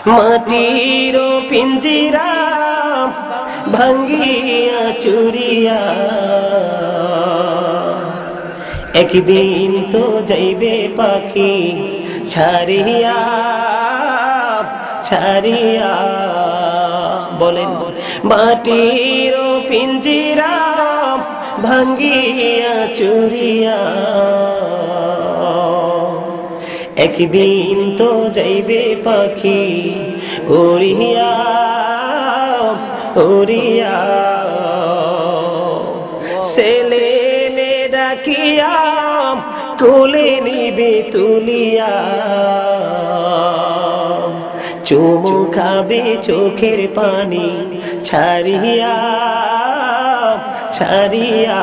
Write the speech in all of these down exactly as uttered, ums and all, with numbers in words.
মাটির পিঞ্জিরা ভাঙ্গিয়া চুরিয়া একদিন তো যাইবে পাখি ছাড়িয়া ছাড়িয়া। বলেন মাটির পিঞ্জিরা ভাঙ্গিয়া চুরিয়া একদিন তো যাইবে পাখি উড়িয়া উড়িয়া। ছেলে মেয়ে ডাকিয়া কোলে নিবে তুলিয়া চুমু খাবে চোখের পানি ছাড়িয়া ছাড়িয়া।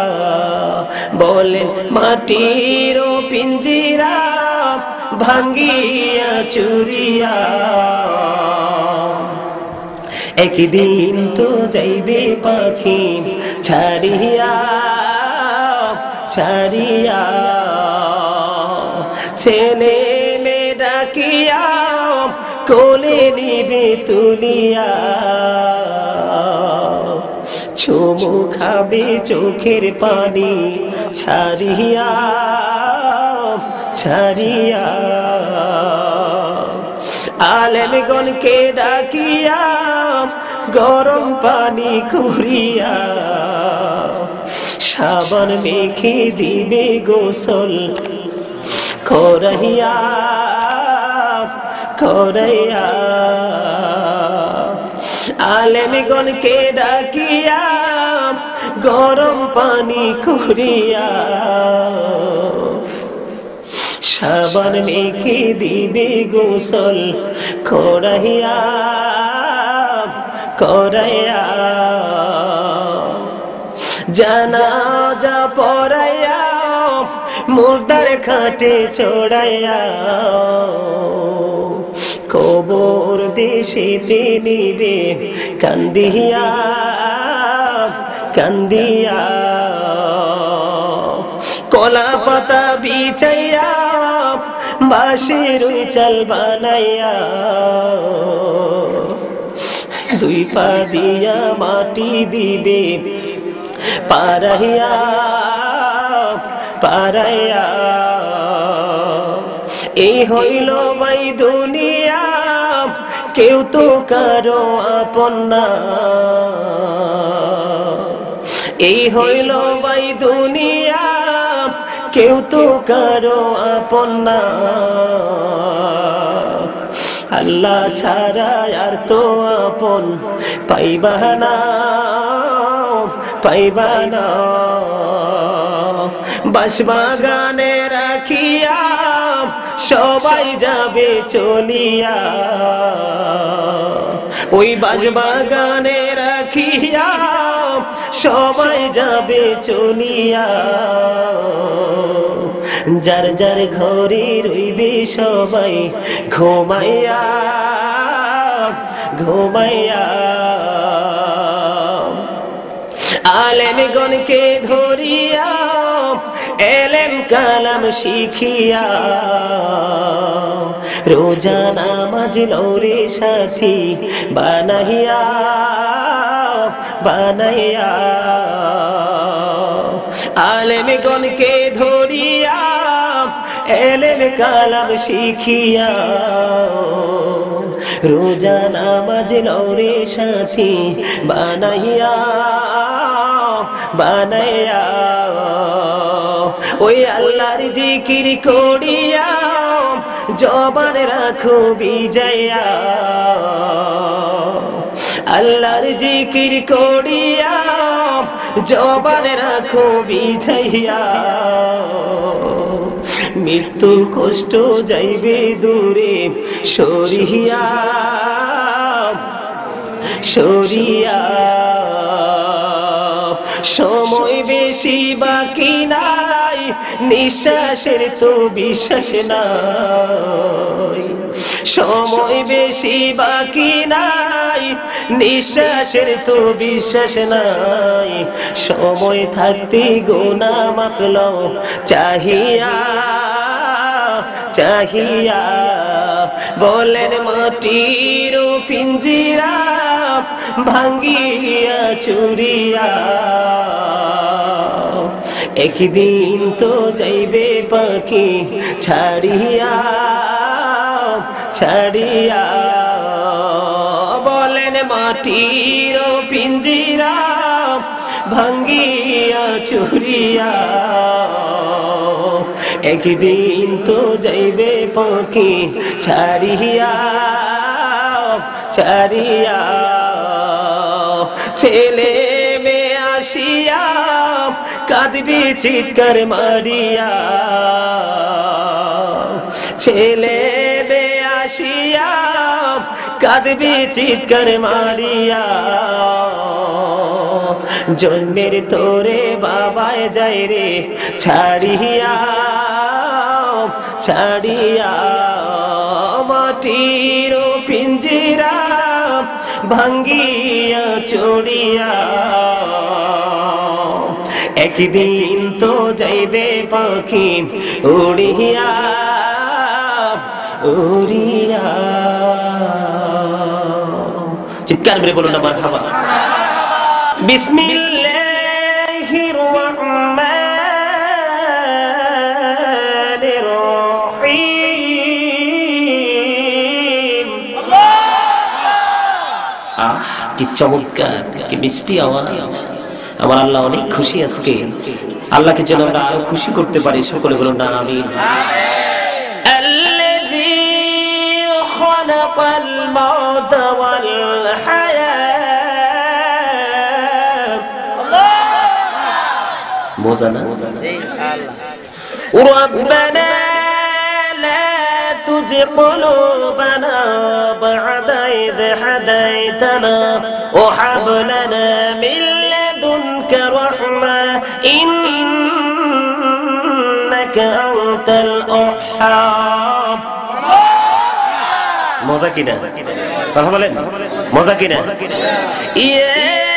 বলেন মাটির পিঞ্জিরা ভাঙ্গিয়া চুরিয়া একদিন তো যাইবে পাখি ছাড়িয়া ছাড়িয়া। ছেলে মেয়ে ডাকিয়া কোলে নিবে তুলিয়া চুমু খাবে চোখের পানি ছাড়িয়া ছাড়িয়া। আলেমগণকে ডাকিয়া গরম পানি করিয়া সাবান মেখে দিবে গোসল করাইয়া করাইয়া। আলেমগণকে ডাকিয়া গরম পানি করিয়া সাবান মেখে দিবে গোসল করাইয়া করাইয়া। জানাজা পড়াইয়া মুর্দার খাটে চড়াইয়া কবর দেশেতে নিবে কান্দিয়া কান্দিয়া। কলা পাতা বিছাইয়া বাঁশের চাল বানাইয়া দুই পা দিয়া মাটি দিবে পারাইয়া পারাইয়া। এই হইল ভাই দুনিয়া কেউ তো কারো আপন না। এই হইল ভাই দুনিয়া কেউ তো কারো আপন না। আল্লাহ ছাড়া আর তো আপন পাইবা না পাইবা না। বাঁশবাগানে রাখিয়া সবাই যাবে চলিয়া ওই বাঁশবাগানে রাখিয়া সবাই যাবে চলিয়া। যার যার ঘরে রইবে সবাই ঘুমাইয়া ঘুমাইয়া। আলেমগণকে ধরিয়া এলেম কালাম শিখিয়া রোজা নামাজ লওরে সাথী বানাইয়া বানাইয়া। আলেমগণকে ধরিয়া এলেম কালাম শিখিয়া রোজা নামাজ লওরে সাথী বানাইয়া বানাইয়া। ওই আল্লাহর জিকির করিয়া জবান রাখো বিজয়া আল্লাহর জিকির করিয়া জবান রাখো বিজয়া। মৃত্যু কষ্ট যাইবে দূরে সরিয়া সরিয়া। সময় বেশি বাকি নাই নিঃশ্বাসের তো বিশ্বাস নাই। সময় বেশি বাকি নাই নিঃশ্বাসের তো বিশ্বাস নাই। সময় থাকতে গুনাহ মাফ লও চাহিয়া চাহিয়া। বলেন মাটির পিঞ্জিরা ভাঙ্গিয়া চুরিয়া একদিন তো যাইবে পাখি ছাড়িয়া ছাড়িয়া বলেন মাটির পিঞ্জিরা ভাঙ্গিয়া চুরিয়া একদিন তো যাইবে পাখি ছাড়িয়া ছাড়িয়া ছেলে মেয়ে আসিয়া কাঁদবি চিৎকার মারিয়া ছেলে মেয়ে আসিয়া কাঁদবি চিৎকার মারিয়া জন্মের তোরে বাবায় যায় রে ছাড়িয়া ছাড়িয়া মাটির পিঞ্জিরা ভাঙ্গিয়া চড়িয়া একদিন তো যাইবে পাখি উড়িয়া উড়িয়া চিৎকার করে বলুন না মারহাবা বিসমিল্লাহির রহমানির রহিম আহ কি চমৎকার কি মিষ্টি আওয়াজ আমার আল্লাহ অনেক খুশি আজকে আল্লাহকে যেন আমরা আরো খুশি করতে পারি সকলে বলুন না আমিন আল্লাযী খালাকাল মাউতা ওয়াল হায়াত মোজানা রব্বানা লা তুযিগ কুলুবানা বা'দা ইয হাদাইতানা ওয়া হাব লানা মিন رحمة إنك أنت الوهاب মজা কিনা কথা বলেন মজা কিনা ইয়া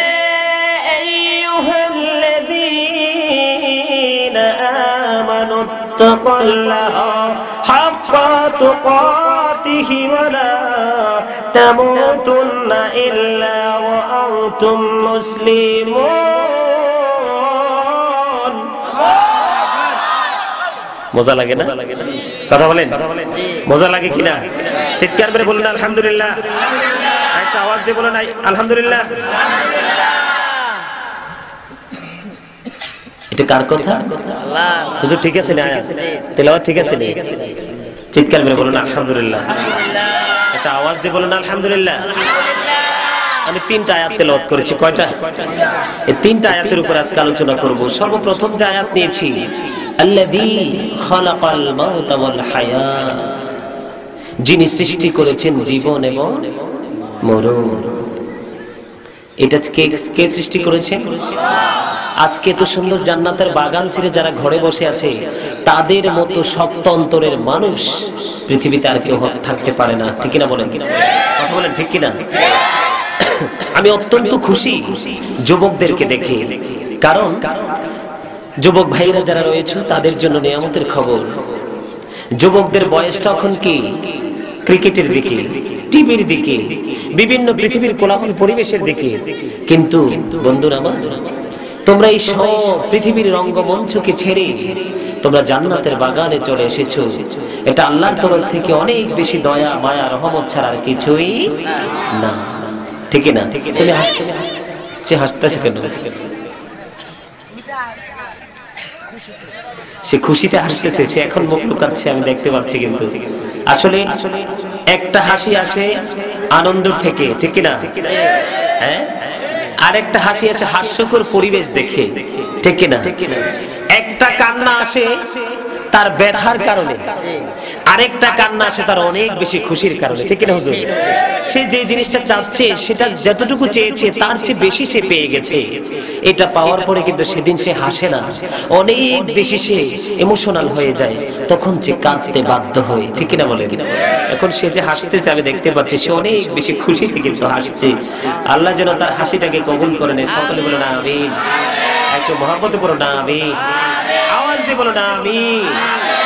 আইয়ুহাল্লাযীনা আমানু তাকুল্লাহা হাক্কা তুকাতিহি ওয়া লা তামুতুন্না ইল্লা ওয়া আনতুম মুসলিমুন মজা লাগে না কথা বলেন মজা লাগে কিনা চিৎকার করে বলুন আলহামদুলিল্লাহ একটা আওয়াজ দিয়ে বলুন আলহামদুলিল্লাহ এটা কার কথা আল্লাহ হুজুর ঠিক আছে না আয়াত তেলাওয়াত ঠিক আছে না চিৎকার করে বলুন আলহামদুলিল্লাহ একটা আওয়াজ দিয়ে বলুন আলহামদুলিল্লাহ আমি তিনটা আয়াত তেলাওয়াত করেছি কয়টা এই তিনটা আয়াতের উপর আজকে আলোচনা করব সর্বপ্রথম যে আয়াত নিয়েছি আল্লাযী খালাকাল মাউতা ওয়াল হায়াত যিনি সৃষ্টি করেছেন জীবন এবং মরণ এটা কে কে সৃষ্টি করেছেন আজকে তো সুন্দর জান্নাতের বাগান ছেড়ে যারা ঘরে বসে আছে তাদের মতো শক্ত অন্তরের মানুষ পৃথিবীতে আর কেউ থাকতে পারে না ঠিক কিনা বলেন কথা বলেন ঠিক কিনা আমি অত্যন্ত খুশি যুবকদেরকে দেখে কারণ যুবক ভাইরা যারা রয়েছে তাদের জন্য নিয়ামতের খবর যুবকদের বয়সটা এখন কি ক্রিকেটের দিকে টিভির দিকে বিভিন্ন পৃথিবীর কোলাহল পরিবেশের দিকে কিন্তু বন্ধুরা আমার তোমরা এই সব পৃথিবীর রঙ্গমঞ্চকে ছেড়ে তোমরা জান্নাতের বাগানে চলে এসেছো এটা আল্লাহর তরফ থেকে অনেক বেশি দয়া মায়া রহমত ছাড়া আর কিছুই না ঠিক না তুমি হাসতে হাসতেছে কেন সে খুশিতে হাসতেছে সে এখন মুখ লুকাচ্ছে আমি দেখতে পাচ্ছি কিন্তু আসলে একটা হাসি আসে আনন্দ থেকে ঠিক না হ্যাঁ আরেকটা হাসি আসে হাস্যকর পরিবেশ দেখে ঠিক না একটা কান্না আসে তার ব্যথার কারণে আরেকটা কান্না আসে তার অনেক বেশি খুশির কারণে ঠিক না হুজুর সে যে জিনিসটা চাচ্ছে সেটা যতটুকু চেয়েছে তার চেয়ে বেশি সে পেয়ে গেছে এটা পাওয়ার পরে কিন্তু সেদিন সে হাসে না অনেক বেশি সে ইমোশনাল হয়ে যায় তখন সে কাঁদতে বাধ্য হয় ঠিক না বলেন এখন সে যে হাসতেছে আমি দেখতে পাচ্ছি সে অনেক বেশি খুশিতে কিন্তু হাসছে আল্লাহ যেন তার হাসিটাকে কবুল করে নেয় সকলে বলো না আমিন একটু মহব্বতে বলো না আমিন আওয়াজ দিয়ে বলো না আমিন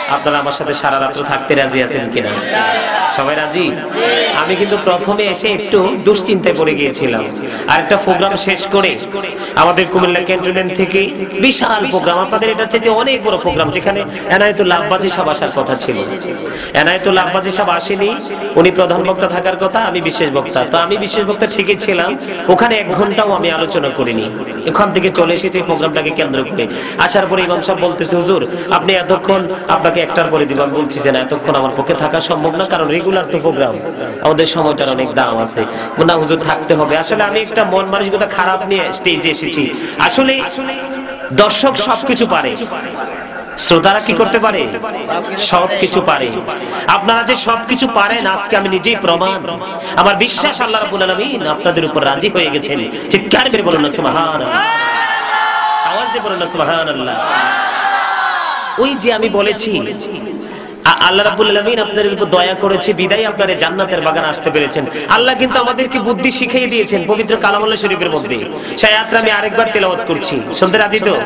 আপনারা আমার সাথে সারা রাত থাকতে রাজি আছেন কিনা? সবাই রাজি? আমি কিন্তু প্রথমে এসে একটু দুশ্চিন্তায় পড়ে গিয়েছিলাম। আর একটা প্রোগ্রাম শেষ করে আমাদের কুমিল্লা ক্যান্টনমেন্ট থেকে বিশাল প্রোগ্রাম, আপনাদের এটা চাইতে অনেক বড় প্রোগ্রাম, যেখানে এনায়েতুল্লাহ আব্বাসী সাহেব আসার কথা ছিল। এনায়েতুল্লাহ আব্বাসী সাহেব আসেনি, উনি প্রধান বক্তা থাকার কথা, আমি বিশেষ বক্তা। তো আমি বিশেষ বক্তা ঠিকই ছিলাম, ওখানে এক ঘন্টাও আমি আলোচনা করিনি। এখান থেকে চলে এসেছি প্রোগ্রামটাকে কেন্দ্র করে। আসার পরে ইমাম সাহেব বলতেছে, হুজুর আপনি এতক্ষণ, আপনাকে একটার পরে দিব। আমি বলছি যে না, এতক্ষণ আমার পক্ষে থাকা সম্ভব না, কারণ রেগুলার তো প্রোগ্রাম, আমাদের সময়টার অনেক দাম আছে। না হুজুর থাকতে হবে। আসলে আমি একটা মন মানসিকতা খারাপ নিয়ে স্টেজে এসেছি। আসলে দর্শক সবকিছু পারে, শ্রোতারা কি করতে পারে? সবকিছু পারে। আপনারা যে সবকিছু পারেন আজকে আমি নিজেই প্রমাণ। আমার বিশ্বাস আল্লাহ রাব্বুল আলামিন আপনাদের উপর রাজি হয়ে গেছেন। চিৎকার করে বলুন না সুবহানাল্লাহ, আওয়াজ দিয়ে বলুন না সুবহানাল্লাহ। ওই যে আমি বলেছি আল্লাহ রাব্বুল আলামিন আপনাদের উপর দয়া করেছে বিদায় আপনারা জান্নাতের বাগান আসতে পেরেছেন। আল্লাহ কিন্তু আমাদেরকে বুদ্ধি শিখিয়ে দিয়েছেন পবিত্র কালামুল্লাহ শরীফের মধ্যে। সেই আয়াতটা আমি আরেকবার তেলাওয়াত করছি, শুনতে রাজি তো?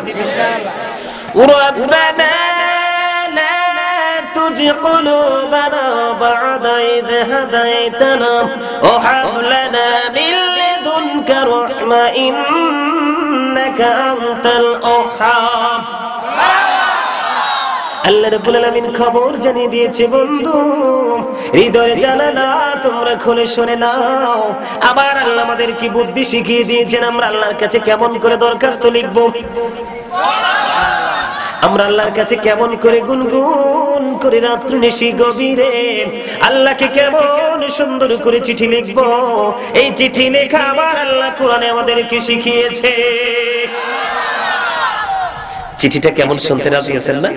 ربنا لا تزغ قلوبنا بعد إذ هديتنا وهب لنا من لدنك رحمة إنك أنت الوهاب। আল্লাহ রাব্বুল আলামিন খবর জানিয়ে দিয়েছে, বন্ধু হৃদয়ের জানালা তোমরা খুলে শুনে নাও। আবার আল্লাহ আমাদেরকে বুদ্ধি শিখিয়ে দিয়েছেন আমরা আল্লাহর কাছে কেমন করে দরখাস্ত লিখব, আমরা আল্লাহর কাছে কেমন করে গুনগুন করে রাত্রি নিশি গভীরে আল্লাহকে কেমন সুন্দর করে চিঠি লিখবো। এই চিঠি লেখা আমার আল্লাহ কোরআনে আমাদেরকে শিখিয়েছে। চিঠিটা কেমন শুনতে রাজি আছেন না?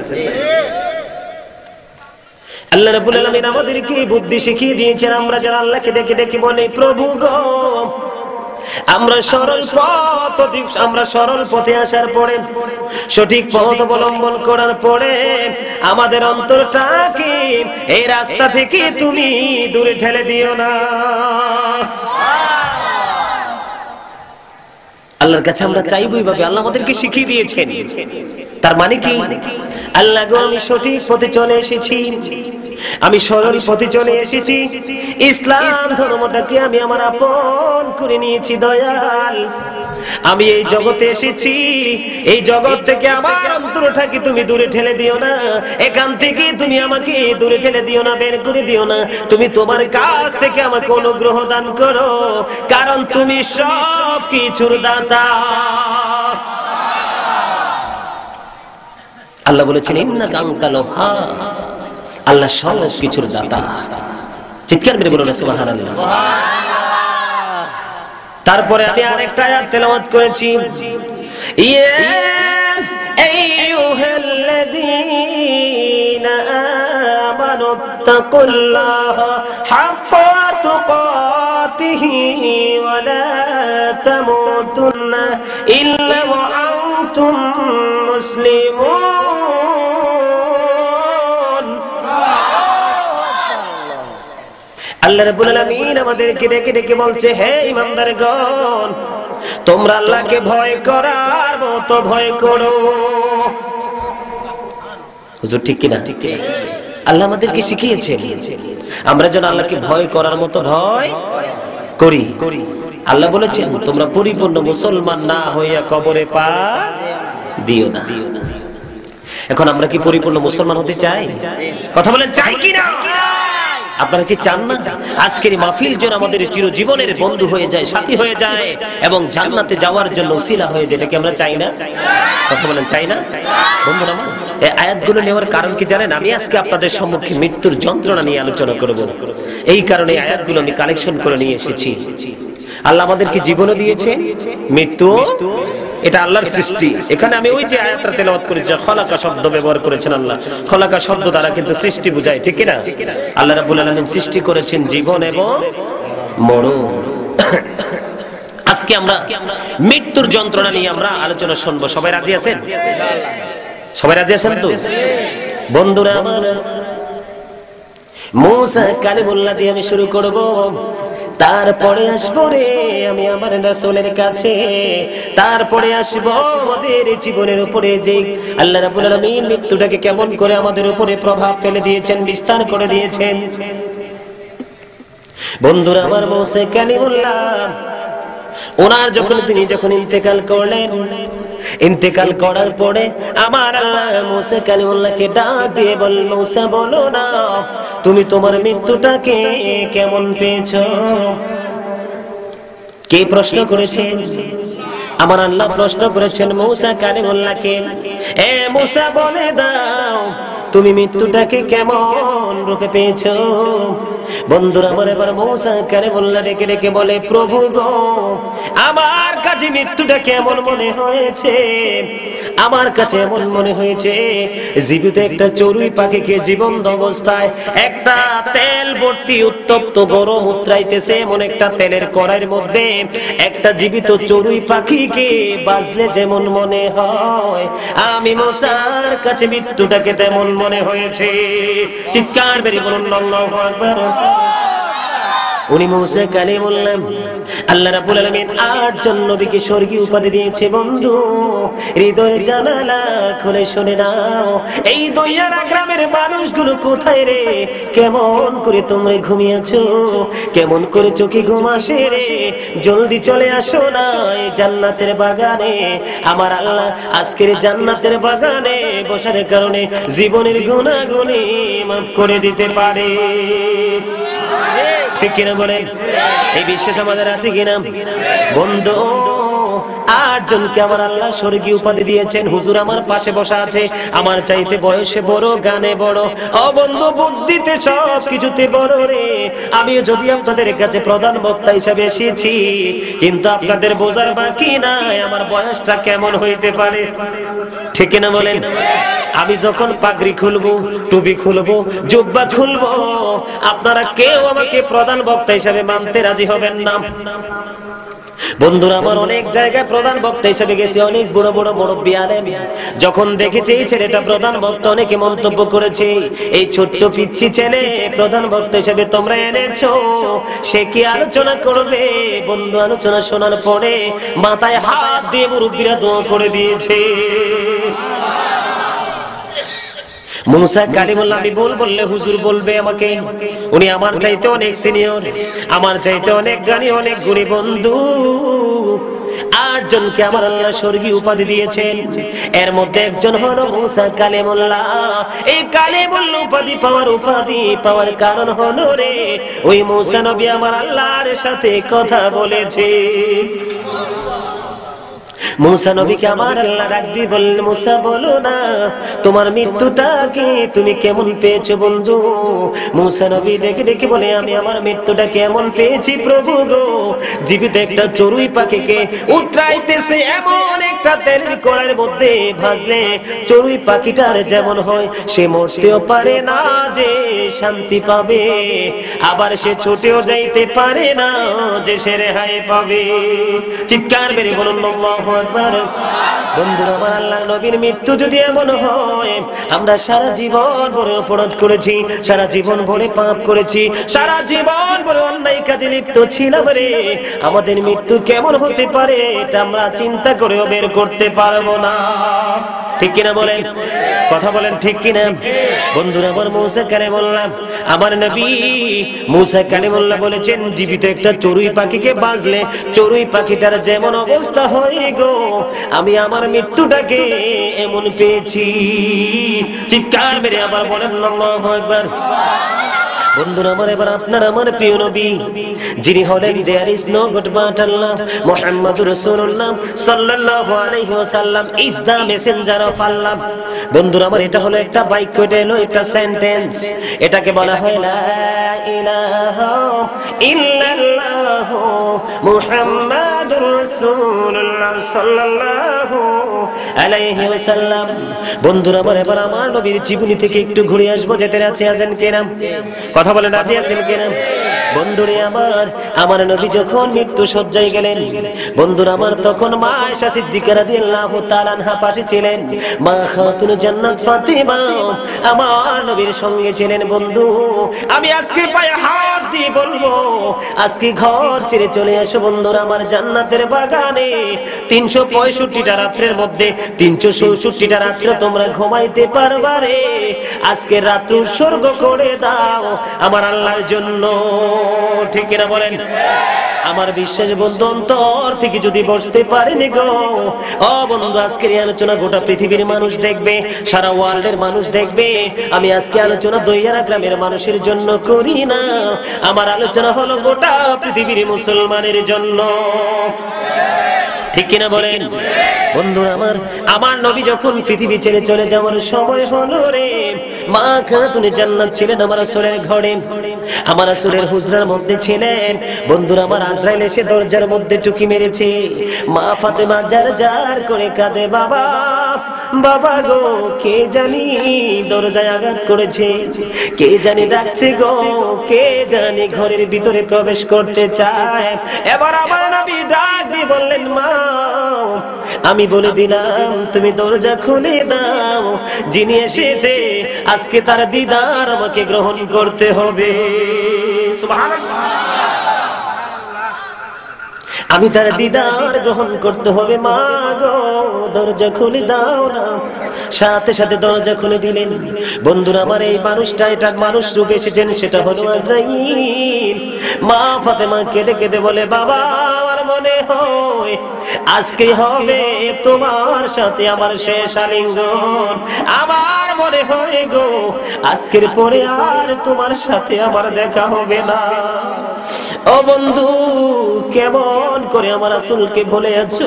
আল্লাহ রাব্বুল আলামিন আমাদেরকে বুদ্ধি শিখিয়ে দিয়েছেন। আমরা যারা আল্লাহকে ডেকে ডেকে বলি প্রভু গো, আমরা সরল পথ আমরা সরল পথে আসার পরে, সঠিক পথ অবলম্বন করার পরে আমাদের অন্তরটাকে এই রাস্তা থেকে তুমি দূরে ঠেলে দিও না। আল্লাহর কাছে আমরা চাইবো এইভাবে, আল্লাহ আমাদেরকে শিখিয়ে দিয়েছেন। তার মানে কি? আল্লাহ গো আমি সঠিক পথে চলে এসেছি, আমি সরল পথে চলে এসেছি, ইসলাম ধর্মটাকে আমি আমার আপন করে নিয়েছি দয়াল। আমি এই জগতে এসেছি, এই জগৎ থেকে আমার অন্তরটাকে তুমি দূরে ঠেলে দিও না, এখান থেকে তুমি আমাকে দূরে ঠেলে দিও না, বের করে দিও না। তুমি তোমার কাছ থেকে আমাকে অনুগ্রহ দান করো, কারণ তুমি সব কিছুর দাতা। আল্লাহ বলেছেন ইন্নাকা আনতাল ওয়াহ্হাব, আল্লাহ সব কিছুর দাতা। চিৎকার করে বলুন সুবহানাল্লাহ। তারপরে আমি আরেকটা আয়াত তেলাওয়াত করেছি, ইয়া আইয়ুহাল্লাযীনা আমানুত্তাকুল্লাহা হাক্কা তুকাতিহি ওয়া লা তামুতুন্না ইল্লা ওয়া আনতুম মুসলিমুন। আল্লাহ রাব্বুল আলামিন আমাদেরকে ডেকে ডেকে বলছে, হে ইমানদারগণ তোমরা আল্লাহকে ভয় করার মতো ভয় করো। হুজুর ঠিক কি না? ঠিক কি? আল্লাহ আমাদেরকে শিখিয়েছে আমরা যেন আল্লাহকে ভয় করার মতো ভয় করি। আল্লাহ বলেছেন তোমরা পরিপূর্ণ মুসলমান না হইয়া কবরে পা দিও না। এখন আমরা কি পরিপূর্ণ মুসলমান হতে চাই? কথা বলেন চাই কি না? আপনারা কি চান না আজকের মাহফিল যেন আমাদের চিরজীবনের বন্ধু হয়ে যায়, সাথী হয়ে যায় এবং জান্নাতে যাওয়ার জন্য উসিলা হয়ে যায়? এটাকে আমরা চাই না? কথা বলেন চাই না? বন্ধুরা আমার এই আয়াতগুলো নেওয়ার কারণ কি জানেন? আমি আজকে আপনাদের সম্মুখে মৃত্যুর যন্ত্রণা নিয়ে আলোচনা করব। এই কারণে আয়াতগুলো আমি কালেকশন করে নিয়ে এসেছি। আল্লাহ আমাদেরকে জীবনও দিয়েছে, মৃত্যু এটা আল্লাহর সৃষ্টি। এখানে আমি ওই যে আয়াতটা তেলাওয়াত করেছি, খলাকা শব্দ ব্যবহার করেছেন আল্লাহ। খলাকা শব্দ দ্বারা কিন্তু সৃষ্টি বোঝায়, ঠিক কি না? আল্লাহ রাব্বুল আলামিন সৃষ্টি করেছেন জীবন এবং মরণ। আজকে আমরা মৃত্যুর যন্ত্রণা নিয়ে আমরা আলোচনা শুনবো। সবাই রাজি আছেন? সবাই রাজি আছেন তো? বন্ধুরা আমার, মুসা কালিমুল্লাহ দিয়ে আমি শুরু করব। তারপরে আসবো রে আমি আমার রাসূলের কাছে, তারপরে আসবো আমাদের জীবনের উপরে যে আল্লাহ রাব্বুল আলামিন মৃত্যুটাকে কেমন করে আমাদের উপরে প্রভাব ফেলে দিয়েছেন, বিস্তার করে দিয়েছেন। বন্ধুরা আমার, মুসা কালিমুল্লাহ ওনার যখন তিনি যখন ইন্তেকাল করলেন, ইন্তেকাল করার পরে আমার আল্লাহ মুসা কালিমুল্লাহকে ডাক দিয়ে বল, মুসা বলো না তুমি তোমার মৃত্যুটাকে কেমন পেয়েছো? কে প্রশ্ন করেছেন? আমার আল্লাহ প্রশ্ন করেছেন মুসা কালিমুল্লাহকে, এ মুসা বলে দাও তুমি মৃত্যুটাকে কেমন রূপে পেয়েছো? বন্ধুরা আমার, এবার মুসা কালিমুল্লাহ ডেকে ডেকে বলে, প্রভু গো আমার কাছে মৃত্যুটা কেমন মনে হয়েছে, আমার কাছে এমন মনে হয়েছে জীবিত একটা চড়ুই পাখিকে জীবন্ত অবস্থায় একটা তেল ভর্তি উত্তপ্ত গরম উতরাইতেছে এমন একটা তেলের কড়াইয়ের মধ্যে একটা জীবিত চড়ুই পাখিকে বাজলে যেমন মনে হয়, আমি মুসার কাছে মৃত্যুটাকে তেমন মনে হয়েছে। চিৎকার বেরিয়ে বলুন আল্লাহু আকবার। উনি মুসা কালিমুল্লাহ আল্লাহ রাব্বুল আলামিন আটজন নবীকে স্বর্গীয় উপাধি দিয়েছে। বন্ধু হৃদয়ের জানালা খুলে শুনে নাও, এই দইয়ারা গ্রামের মানুষগুলো কোথায় রে? কেমন করে তোমরা ঘুমিয়েছো? কেমন করে চোখে ঘুম আসে রে? জলদি চলে আসো না এই জান্নাতের বাগানে। আমার আল্লাহ আজকের জান্নাতের বাগানে বসার কারণে জীবনের গুনাহগুলি মাফ করে দিতে পারে। ঠিক কিনা বলেন? এই বিশ্বাস আমাদের আছে কিনা? বন্ধু আটজনকে আমার আল্লাহ স্বর্গীয় উপাধি দিয়েছেন। হুজুর আমার পাশে বসা আছে, আমার চাইতে বয়সে বড়, গানে বড়, ও বন্ধু বুদ্ধিতে সব কিছুতে বড় রে। আমিও যদি আপনাদের কাছে প্রধান বক্তা হিসেবে এসেছি, কিন্তু আপনাদের বোঝার বাকি নাই আমার বয়সটা কেমন হইতে পারে। ঠিক কিনা বলেন? আমি যখন পাগড়ি খুলবো, টুপি খুলবো, জুব্বা খুলবো, আপনারা কেউ আমাকে প্রধান বক্তা হিসেবে মানতে রাজি হবেন না। বন্ধুরা আমার, অনেক জায়গায় প্রধান বক্তা হিসেবে গেছি, অনেক বড় বড় মুরব্বি আলেম যখন দেখেছি এই ছেলেটা প্রধান বক্তা, অনেকে মন্তব্য করেছে এই ছোট্ট পিচ্চি ছেলে প্রধান বক্তা হিসেবে তোমরা এনেছো, সে কি আলোচনা করবে? বন্ধু আলোচনা শোনার পরে মাথায় হাত দিয়ে মুরব্বিরা দোয়া করে দিয়েছে। মুসা কালিমুল্লাহ আমি বল বললে হুজুর বলবে আমাকে, উনি আমার চাইতে অনেক সিনিয়র, আমার চাইতে অনেক জ্ঞানী, অনেক গুণী। বন্ধু আটজনকে আমার আল্লাহ স্বর্গীয় উপাধি দিয়েছেন, এর মধ্যে একজন হলো মুসা কালিমুল্লাহ। এই কালিমুল্লাহ উপাধি পাওয়ার উপাধি পাওয়ার কারণ হলো রে ওই মুসা নবী আমার আল্লাহর সাথে কথা বলেছে। মুসা নবীকে আমার আল্লাহ ডাক দিয়ে বললেন, মুসা বলো না তোমার মৃত্যুটাকে তুমি কেমন পেয়েছো? বন্ধু মুসা নবী ডেকে ডেকে বলে, আমি আমার মৃত্যুটা কেমন পেয়েছি প্রভু গো, জীবিত একটা চড়ুই পাখিকে উতরাইতেছে এমন একটা তেলের কড়াইয়ের মধ্যে ভাজলে চড়ুই পাখিটার যেমন হয়, সে মরতেও পারে না যে শান্তি পাবে, আবার সে ছুটেও যাইতে পারে না যে সে রেহাই পাবে। চিৎকার বেরিয়ে বলুন আল্লাহু আকবার। বন্ধুরা আমার, আল্লাহ নবীর মৃত্যু যদি এমন হয়, আমরা সারা জীবন ভরে অপরাধ করেছি, সারা জীবন ভরে পাপ করেছি, সারা জীবন ভরে অন্যায় কাজে লিপ্ত ছিলাম রে, আমাদের মৃত্যু কেমন হতে পারে এটা আমরা চিন্তা করেও বের করতে পারবো না। ঠিক কিনা বলেন? কথা বলেন ঠিক কিনা? বন্ধুরা আমার, মুসা কালিমুল্লাহ আমার নবী মুসা কালিমুল্লাহ বলেছেন, জীবিত একটা চড়ুই পাখিকে বাজলে চড়ুই পাখিটার যেমন অবস্থা হয় গো, আমি আমার মৃত্যুটাকে এমন পেয়েছি। চিৎকার মেরে আবার বলেন আল্লাহু আকবার। বন্ধুরা আমার, এবার আপনার আমার প্রিয় নবী যিনি হলেন there is no god but Allah, মুহাম্মাদুর রাসূলুল্লাহ সাল্লাল্লাহু আলাইহি ওয়াসাল্লাম is the messenger of Allah. বন্ধুরা আমার, এটা হলো একটা বাক্য, এটা হলো একটা সেন্টেন্স, এটাকে বলা হয় লা ইলাহা ইল্লাল্লাহ ইল্লাল্লাহু মুহাম্মাদুর রাসূলুল্লাহ সাল্লাল্লাহু আলাইহি ওয়াসাল্লাম। বন্ধুরা আমার, এবার আমার নবীর জীবনী থেকে একটু ঘুরে আসবো। যেতে রাজি আছেন কিনা? কথা বলেন, রাজি আছেন কিনা? বন্ধুরে আমার, আমার নবী যখন মৃত্যু সজ্জায় গেলেন, বন্ধুরা আমার, তখন মা আয়েশা সিদ্দিকা রাদিয়াল্লাহু তাআলা আনহা পাশে ছিলেন। মা খাতুন জান্নাত ফাতিমা আমার নবীর সঙ্গে ছিলেন। বন্ধু, আমি আজকে পায়ে হাত দিয়ে বলবো, আজকে ঘর ছেড়ে চলে আসো বন্ধুরা আমার জান্নাতের বাগানে। তিনশো পঁয়ষট্টিটা রাত্রের মধ্যে তিনশো চৌষট্টিটা রাত্র তোমরা ঘুমাইতে পারবারে। আজকে রাত্র উৎসর্গ করে দাও আমার আল্লাহর জন্য। ঠিক কিনা বলেন? আমার বিশ্বাস বন্ধু, অন্তর থেকে যদি বসতে পারেনি গো ও বন্ধু, আজকের এই আলোচনা গোটা পৃথিবীর মানুষ দেখবে, সারা ওয়ার্ল্ডের মানুষ দেখবে। আমি আজকে আলোচনা দইয়ারা গ্রামের মানুষের জন্য করি না, আমার আলোচনা হলো গোটা পৃথিবীর মুসলমানের জন্য। ঠিক কিনা বলেন? বন্ধু আমার, আমার নবী যখন পৃথিবী ছেড়ে চলে যাওয়ার সময় হলো রে, মা খাতুন জান্নাত ছিলেন আমার রাসূলের ঘরে, আমার রাসূলের হুজরার মধ্যে ছিলেন। বন্ধুরা আমার, আজরাইল এসে দরজার মধ্যে টুকি মেরেছে। মা ফাতেমা জার জার করে কাঁদে, বাবা বাবা গো, কে জানি দরজায় আঘাত করেছে, কে জানি ডাকছে গো, কে জানি ঘরের ভিতরে প্রবেশ করতে চায়। এবার আমার নবী ডাক দিয়ে বললেন, মা আমি বলে দিলাম তুমি দরজা খুলে দাও, যিনি এসেছে আজকে তার দিদার আমাকে গ্রহণ করতে হবে। সুবহানাল্লাহ, আমি তার দিদার গ্রহণ করতে হবে। মা গো, দরজা খুলে দাও না। সাথে সাথে দরজা খুলে দিলেন। বন্ধুরা আমার, এই মানুষটা, এটা মানুষ রূপে এসেছেন, সেটা হলো আজরাইল। মা ফাতেমা কেঁদে কেঁদে বলে, বাবা আমার মনে হয় আজকে হবে তোমার সাথে আমার শেষ আলিঙ্গন। আমার মনে হয় গো, আজকের পরে আর তোমার সাথে আমার দেখা হবে না। ও বন্ধু, কেমন করে আমার রাসূলকে ভুলে আছো?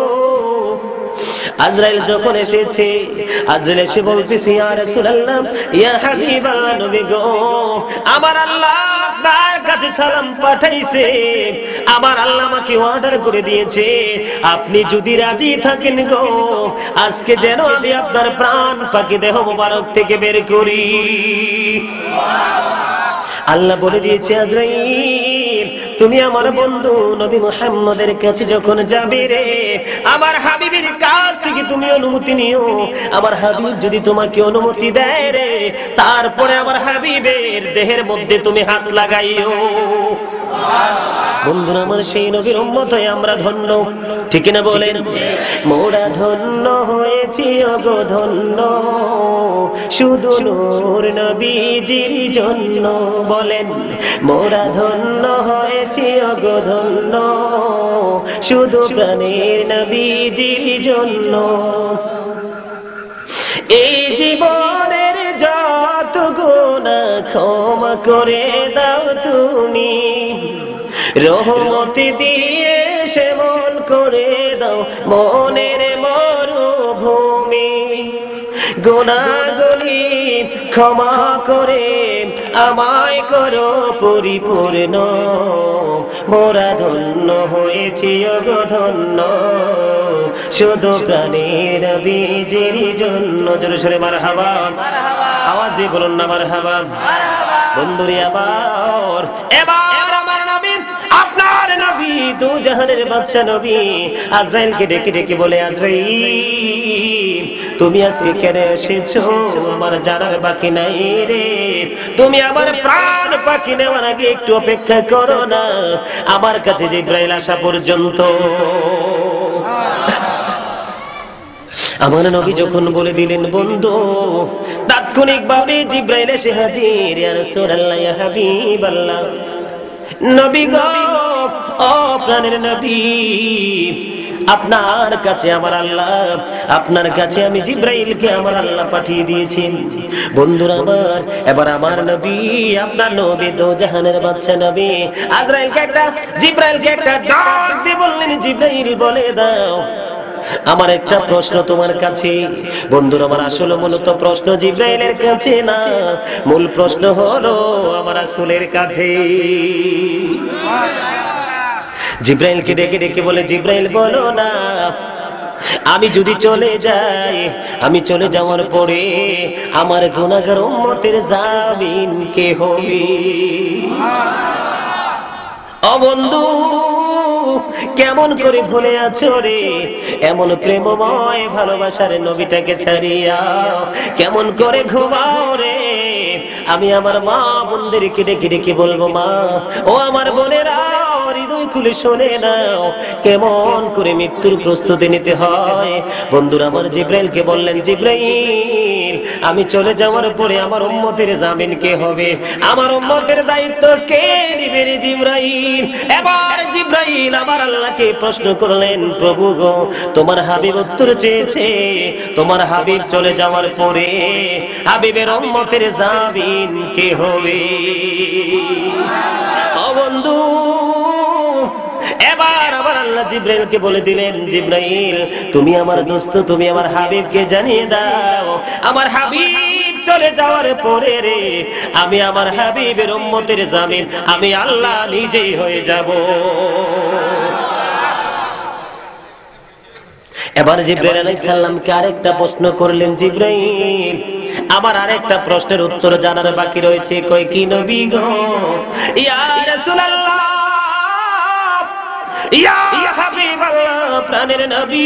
আজরাইল যখন এসেছে, আজরাইল এসে বলতেছে, ইয়া রাসূলুল্লাহ, ইয়া হাবিবাল্লাহ, নবী গো, আমার আল্লাহ আপনার কাছে সালাম পাঠাইছে। আমার আল্লাহ আমাকে অর্ডার করে দিয়েছে, আপনি যদি রাজি থাকেন গো, আজকে যেন আমি আপনার প্রাণ পাখি দেহ মোবারক থেকে বের করি। আল্লাহ বলে দিয়েছে, আজরাইল তুমি আমার বন্ধু নবী মুহাম্মদের কাছে যখন যাবে রে, আমার হাবিবের কাছ থেকে তুমি অনুমতি নিও। আমার হাবিব যদি তোমাকে অনুমতি দেয় রে, তারপরে আমার হাবিবের দেহের মধ্যে তুমি হাত লাগাইও। বন্ধুরা আমার, সেই নবীর উম্মত হয়ে আমরা ধন্য। ঠিক না বলেন? মোরা ধন্য হয়েছি ওগো ধন্য, শুধু নূর নবীজির জন্য। বলেন, মোরা ধন্য হয়েছি ওগো ধন্য, শুধু প্রাণের নবীজির জন্য। এই জীবনের যত গুনাহ ক্ষমা করে দাও তুমি, রহমত দিয়ে সেমন করে দাও মনের মরুভূমি। গুনাহগুলি ক্ষমা করে আমায় করো পরিপূর্ণ, মোরা ধন্য হয়েছি ওগো ধন্য, শুধু প্রাণের নবীজির জন্য। জোরে সোরে মারহাবা, আওয়াজ দিয়ে বলুন না মারহাবা। বন্ধুরে আবার, এবার আমার নবী, আপনার নবী, দু জাহানের বাদশা নবী আজরাইলকে ডেকে ডেকে বলে, আজরাইল তুমি আজকে কেন এসেছো আমার জানার বাকি নাই রে। তুমি আমার প্রাণ পাখি নেওয়ার আগে একটু অপেক্ষা করো না, আমার কাছে জিবরাইল আসা পর্যন্ত। আমার নবী যখন বলে দিলেন বন্ধু, তাৎক্ষণিক ভাবে জিবরাইল এসে হাজির। ইয়া রাসূলুল্লাহ, ইয়া হাবিবাল্লাহ, নবী গো, ও প্রাণের নবী, আপনার কাছে আমার আল্লাহ, আপনার কাছে আমি জিবরাইলকে আমার আল্লাহ পাঠিয়ে দিয়েছেন। বন্ধুরা আমার, এবার আমার নবী, আপনার নবী দো জাহানের বাদশা নবী আজরাইলকে একটা, জিবরাইলকে একটা ডাক দিয়ে বললেন, জিবরাইল বলে দাও আমার একটা প্রশ্ন তোমার কাছে। বন্ধুরা আমার, আসলে মূলত প্রশ্ন জিবরাইলের কাছে না, মূল প্রশ্ন হলো আমার রাসূলের কাছে। জিব্রাইলকে ডেকে ডেকে বলে, জিব্রাইল বলো না, আমি যদি চলে যাই, আমি চলে যাওয়ার পরে আমার গুনাহগার উম্মতের জামিন কে হবে? ও বন্ধু, কেমন করে ভুলে আছো রে এমন প্রেমময় ভালোবাসার নবীটাকে ছাড়িয়া? কেমন করে ঘুমাও রে? আমি আমার মা বোনদেরকে ডেকে ডেকে বলবো, মা ও আমার বোনেরা, হৃদয় খুলে শোনে নাও কেমন করে মৃত্যুর প্রস্তুতি নিতে হয়। বন্ধুরা আমার জিব্রাইলকে বললেন, জিব্রাইল আমি চলে যাওয়ার পরে আমার উম্মতের জামিন কে হবে? আমার উম্মতের দায়িত্ব কে নিবে রে জিব্রাইল? এবার জিব্রাইল আমার আল্লাহকে প্রশ্ন করলেন, প্রভু গো, তোমার হাবিব উত্তর চেয়েছে, তোমার হাবিব চলে যাওয়ার পরে হাবিবের উম্মতের জামিন কে হবে? ও বন্ধু, এবার আবার আল্লাহ জিব্রাইলকে বলে দিলেন, জিব্রাইল তুমি আমার দোস্ত, তুমি আমার হাবিবকে জানিয়ে দাও, আমার হাবিব চলে যাওয়ার পরে রে আমি আমার হাবিবের উম্মতের জামিন আমি আল্লাহ নিজেই হয়ে যাব। এবার জিব্রাইল আলাইহিস সালামকে আরেকটা প্রশ্ন করলেন, জিব্রাইল আমার আরেকটা প্রশ্নের উত্তর জানার বাকি রয়েছে। কই কি নবী গো? ইয়া রাসূলুল্লাহ, ইয়া হাবিবাল্লাহ, প্রাণের নবী,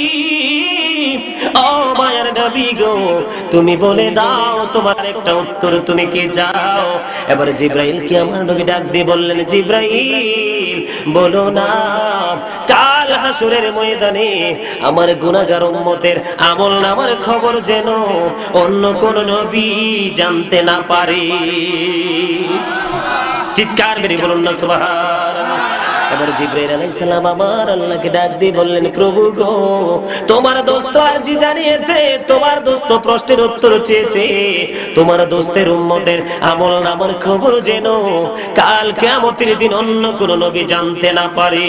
ও মায়ের নবী গো, তুমি বলে দাও তোমার একটা উত্তর, তুমি কি চাও? এবার জিব্রাইল কি আমার নবী ডাক দিয়ে বললেন, জিব্রাইল বলো না, কাল হাসরের ময়দানে আমার গুনাহগার উম্মতের আমলনামার খবর যেন অন্য কোন নবী জানতে না পারে। চিৎকার মেরে বলুন না সুবহানাল্লাহ। এবার জিব্রাইল আলাইহিস সালাম আমার আল্লাহকে ডাক দিয়ে বললেন, প্রভু গো, তোমার দোস্ত আরজি জানিয়েছে, তোমার দোস্ত প্রশ্নের উত্তর চেয়েছে, তোমার দোস্তের উম্মতের আমলনামার খবর যেন কাল কিয়ামতের দিন অন্য কোন নবী জানতে না পারে।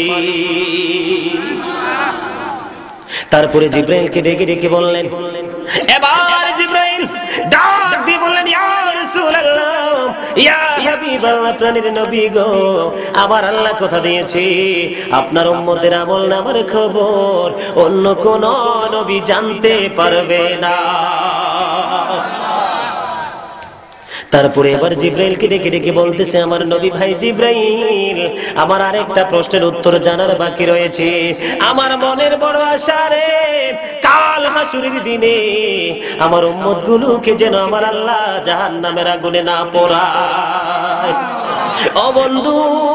তারপরে জিব্রাইলকে ডেকে ডেকে বললেন, এবার জিব্রাইল ডাক দিয়ে বললেন, ইয়া রাসূলুল্লাহ, ইয়া হাবিবাল্লাহ, প্রাণের নবী গো, আমার আল্লাহ কথা দিয়েছে আপনার উম্মতের আমলনামার খবর অন্য কোন নবী জানতে পারবে না। তারপরে এবার জিব্রাইলকে ডেকে ডেকে বলতেছে, আমার নবী ভাই জিব্রাইল, আমার আরেকটা প্রশ্নের উত্তর জানার বাকি রয়েছে। আমার মনের বড় আশা রে, কাল হাসরের দিনে আমার উম্মত গুলোকে যেন আমার আল্লাহ জাহান্নামের আগুনে না পোড়ায়। ও বন্ধু,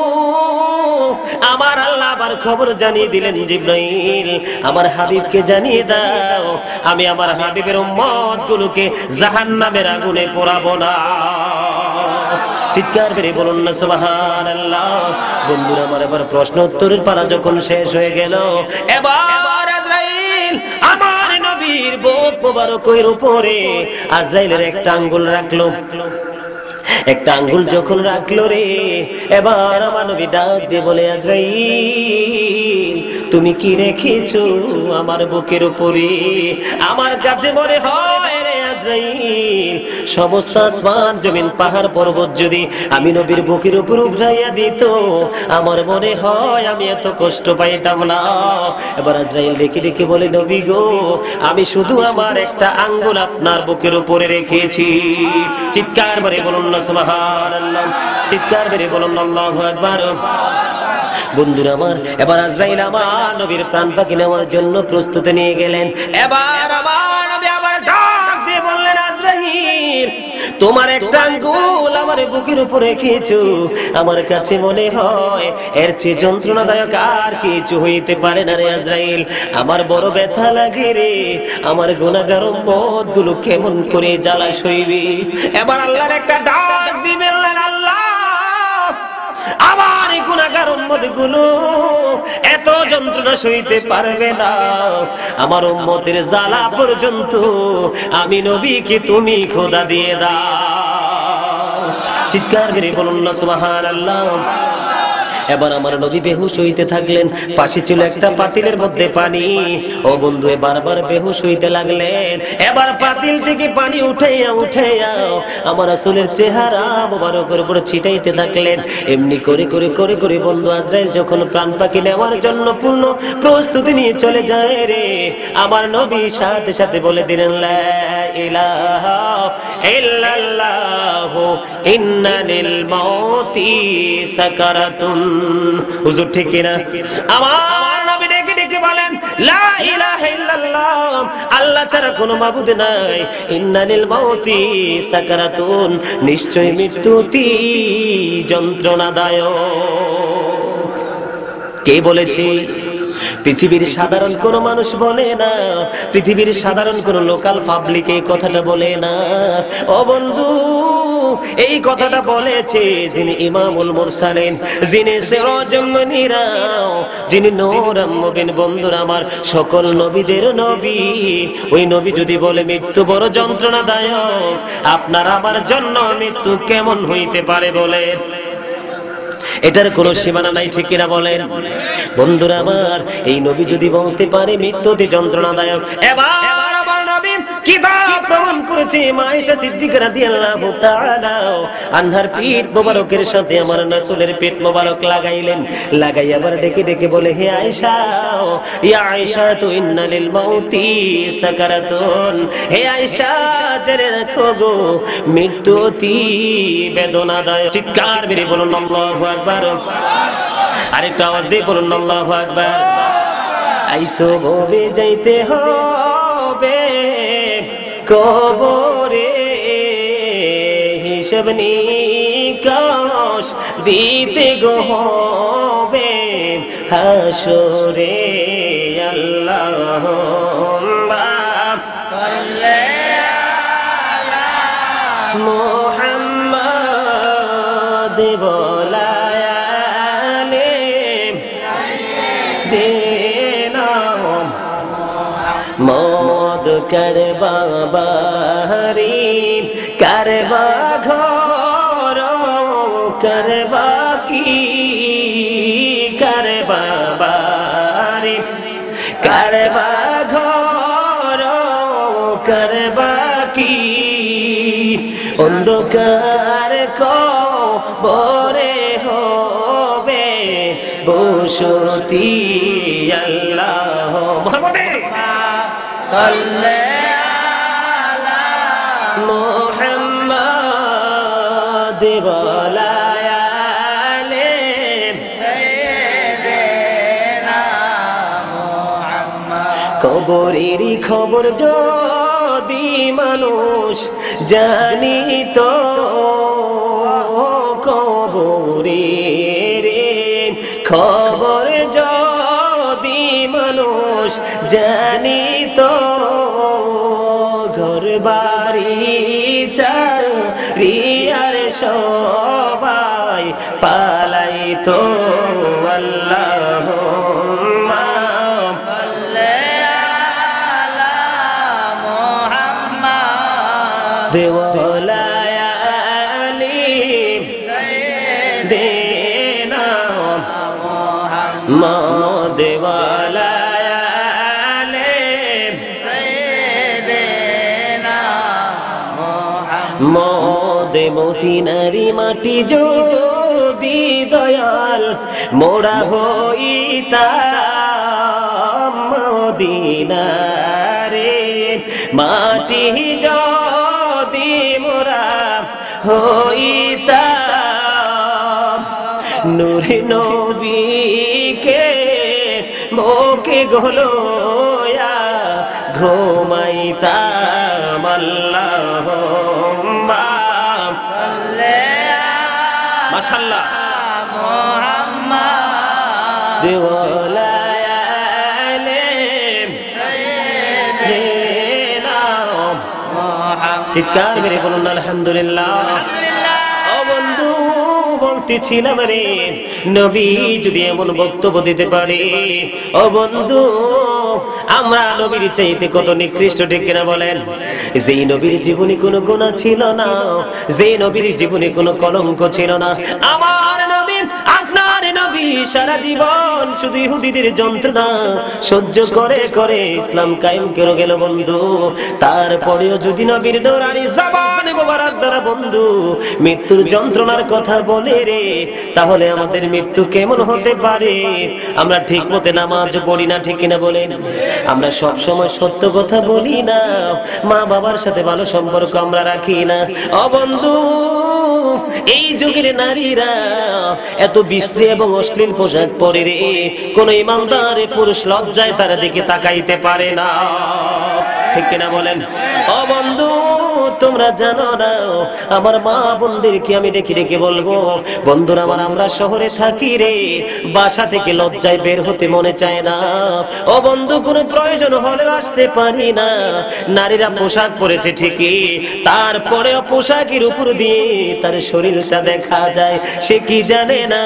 আমার আল্লাহ আবার খবর জানিয়ে দিলেন, জিব্রাইল আমার হাবিবকে জানিয়ে দাও আমি আমার হাবিবের উম্মত গুলোকে জাহান্নামের আগুনে পোড়াবো না। চিৎকার করে বলুন না সুবহানাল্লাহ। বন্ধুরা আমার এবার প্রশ্ন উত্তরের পালা যখন শেষ হয়ে গেল, এবার আজরাইল আমার নবীর বুক মোবারকের উপরে আজরাইলের একটা আঙ্গুল রাখলো। একটা আঙ্গুল যখন রাখলো রে, এবার আমার নবী ডাক দিয়ে বলে, আজরাইল তুমি কি রেখেছো আমার বুকের উপরে? আমার কাছে মনে হয় রে আজরাইল, সমস্ত আসমান জমিন পাহাড় পর্বত যদি আমি নবীর বুকের উপর উঠাইয়া দিত, আমার মনে হয় আমি এত কষ্ট পাইতাম না। এবার আজরাইল ডেকে ডেকে বলে, নবী গো, আমি শুধু আমার একটা আঙ্গুল আপনার বুকের উপরে রেখেছি। চিৎকার করে বলুন না সুবহানাল্লাহ, চিৎকার করে বলুন আল্লাহু আকবার। বন্ধুরা আমার, এবার আজরাইল আমার নবীর প্রাণ পাখি নেওয়ার জন্য প্রস্তুতি নিয়ে গেলেন। এবার আমার নবী আবার ডাক দিয়ে বললেন, আজরাইল তোমার একটা আঙ্গুল আমার বুকের উপর রেখেছো, আমার কাছে মনে হয় এর চেয়ে যন্ত্রণাদায়ক আর কিছু হইতে পারে না রে আজরাইল। আমার বড় ব্যথা লাগে রে, আমার গুনাহগার উম্মত গুলো কেমন করে জ্বালা সইবে। এবার আল্লাহর একটা ডাক দিবেন, আল্লাহ আমার গুনাহগার উম্মত গুলো এত যন্ত্রণা সইতে পারবে না, আমার উম্মতের জ্বালা পর্যন্ত আমি নবীকে তুমি খোদা দিয়ে দাও। চিৎকার করে বলুন না সুবহানাল্লাহ। এবার আমার নবী বেহুশ হইতে থাকলেন, পাশে ছিল একটা পাতিলের মধ্যে পানি। ও বন্ধু বারবার বেহুশ হইতে লাগলেন, এবার পাতিল থেকে পানি উঠাইয়া উঠাইয়া আমার রাসূলের চেহারা মোবারকের উপর ছিটাইতে থাকলেন। এমনি করে করে করে করে বন্ধু আজরাইল যখন প্রাণ পাখি নেওয়ার জন্য পূর্ণ প্রস্তুতি নিয়ে চলে যায় রে, আমার নবী সাথে সাথে বলে দিলেন লা ইলাহা ইল্লাল্লাহ ইন্না লিল মাউতি সাকারাতুন। হুজুর ঠিক কি না? আমার নবী ডেকে ডেকে বলেন লা ইলাহা ইল্লাল্লাহ, আল্লাহ ছাড়া কোনো মাবুদ নাই। ইন্না লিল মাউতি সাকারাতুন, নিশ্চয় মৃত্যু অতি যন্ত্রণাদায়ক। কে বলেছে? পৃথিবীর সাধারণ কোন মানুষ বলে না, পৃথিবীর সাধারণ কোন লোকাল পাবলিক এই কথাটা বলে না। ও বন্ধু এই কথাটা বলেছে যিনি ইমামুল মুরসালিন, যিনি সিরাজুল মুনিরা, যিনি নূরুম মুবিন। বন্ধুরা আমার, সকল নবীদের নবী। ওই নবী যদি বলে মৃত্যু বড় যন্ত্রণাদায়ক, আপনার আমার জন্য মৃত্যু কেমন হইতে পারে বলেন? এটার কোনো সীমানা নাই, ঠিক কিনা বলেন? বন্ধুরা আমার, এই নবী যদি বলতে পারে মৃত্যু অতি যন্ত্রণাদায়ক, এবার আমার নবী কিতাব প্রমাণ করেছে। মা আয়েশা সিদ্দিকা রাদিয়াল্লাহু তাআলা আনহার পিঠ মোবারকের সাথে আমার রাসূলের পিঠ মোবারক লাগাইলেন, লাগাই আবার ডেকে ডেকে বলে হে আয়েশা, ইয়া আয়েশা তু ইন্না লিল মাউতি সাকারাতুন, হে আয়েশা জেনে রাখো গো মৃত্যু অতি বেদনাদায়ক। চিৎকার মেরে বলুন আল্লাহু আকবার। আরেকটা আওয়াজ দিয়ে বলুন আল্লাহু আকবার। আইসো ভবে যাইতে হবে কবরে, হিসাব নিকাশ দিতে গো হবে হাসরে। আল্লাহুম্মা সাল্লি আলা মুহাম্মাদ ওয়া আলি সাইয়্যিদিনা মদ করবা বাহারি, করবা ঘর, করবা কি, করবা বাহারি, করবা ঘর, করবা কি, অন্ধকার কবরে হবে বসতি। আল্লাহ মুহাম্মদে সাল্লি আলা মুহাম্মাদ ওয়া আলি সাইয়্যিদিনা মুহাম্মদ। কবরের খবর যদি মানুষ জানিত, কবরের খবর যদি মানুষ জানিত, ঘর বাড়ি চারিয়ার সবাই পালাইতো। আল্লাহুম্মা সাল্লি আলা মুহাম্মাদ ওয়া আলি সাইয়্যিদিনা মুহাম্মদ ওয়া আলি সাইয়্যিদিনা মুহাম্মদ। মদে মদিনারি মাটি যদি দয়াল মোরা হইতাম, মদিনারে মাটি যদি মোরা হইতাম, নূরে নবীকে মুখে গলয়া ঘুমাইতাম। আল্লাহুম্মা সাল্লি আলা মাশাআল্লাহ মুহাম্মাদ ওয়া আলি সাইয়্যিদিনা মুহাম্মদ। চিৎকার মেরে বলুন আলহামদুলিল্লাহ। ও বন্ধু বলতেছিলাম রে, নবী যদি এমন বক্তব্য দিতে পারে, ও বন্ধু আমরা নবীর চাইতে কত নিকৃষ্ট, ঠিক কিনা বলেন? যেই নবীর জীবনে কোনো গুনাহ ছিল না, যেই নবীর জীবনে কোনো কলঙ্ক ছিল না, আমার নবী আপনার নবী নবী সারা জীবন শুধু ইহুদিদের যন্ত্রণা সহ্য করে করে ইসলাম কায়েম করে গেল বন্ধু। তারপরেও যদি নবীর নূরানি জবান মোবারক দ্বারা বন্ধু মৃত্যুর যন্ত্রণার কথা বলে রে, তাহলে আমাদের মৃত্যু কেমন হতে পারে? আমরা ঠিক মতে নামাজ পড়ি না, ঠিক কিনা বলেন? আমরা সব সময় সত্য কথা বলি না, মা বাবার সাথে ভালো সম্পর্ক আমরা রাখি না। ও বন্ধু, এই যুগের নারীরা এত বিশ্রী এবং অশ্লীল পোশাক পরে রে, কোন ইমানদার পুরুষ লজ্জায় তার দিকে তাকাইতে পারে না, ঠিক কিনা বলেন? ও বন্ধু, তোমরা জানো না, আমার মা বোনদেরকে আমি ডেকে ডেকে বলবো, বন্ধুরা আমার, আমরা শহরে থাকি রে, বাসা থেকে লজ্জায় বের হতে মনে চায় না। ও বন্ধু, কোনো প্রয়োজন হলে আসতে পারি না। নারীরা পোশাক পরেছে ঠিকই, তারপরেও পোশাকের উপর দিয়ে তার শরীরটা দেখা যায়। সে কি জানে না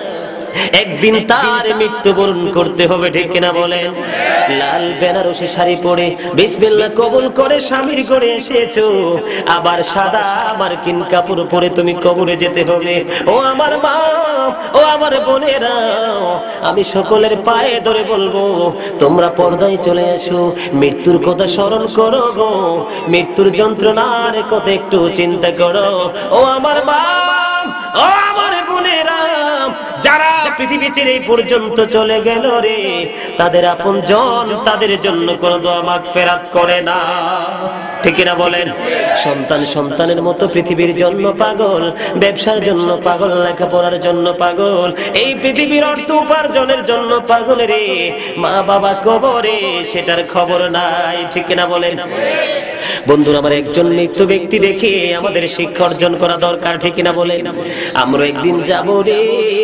একদিন তার মৃত্যুবরণ করতে হবে, ঠিক কিনা বলেন? লাল বেনারসি শাড়ি পরে বিসমিল্লাহ কবুল করে স্বামীর করে এসেছো, আবার সাদা মার্কিন কাপড় পরে তুমি কবরে যেতে হবে। ও আমার মা, ও আমার বোনেরা, আমি সকলের পায়ে ধরে বলবো, তোমরা পর্দায় চলে এসো, মৃত্যুর কথা স্মরণ করো গো, মৃত্যুর যন্ত্রণার কথা একটু চিন্তা করো। ও আমার মা, ও আমার বোনেরা, যারা পৃথিবী ছেড়ে পর্যন্ত চলে গেল রে, তাদের আপন জন তাদের জন্য কোনো দোয়া মাগফিরাত করে না, ঠিক না বলেন? সন্তান সন্তানের মতো পৃথিবীর জন্য পাগল, ব্যবসার জন্য পাগল, লেখাপড়ার জন্য পাগল, এই পৃথিবীর অর্থ উপার্জনের জন্য পাগল রে, মা বাবা কবরে সেটার খবর নাই, ঠিক না বলেন? বন্ধুরা আমার, একজন মৃত্যু ব্যক্তি দেখে আমাদের শিক্ষা অর্জন করা দরকার, ঠিক না বলেন? আমরা একদিন যাব রে,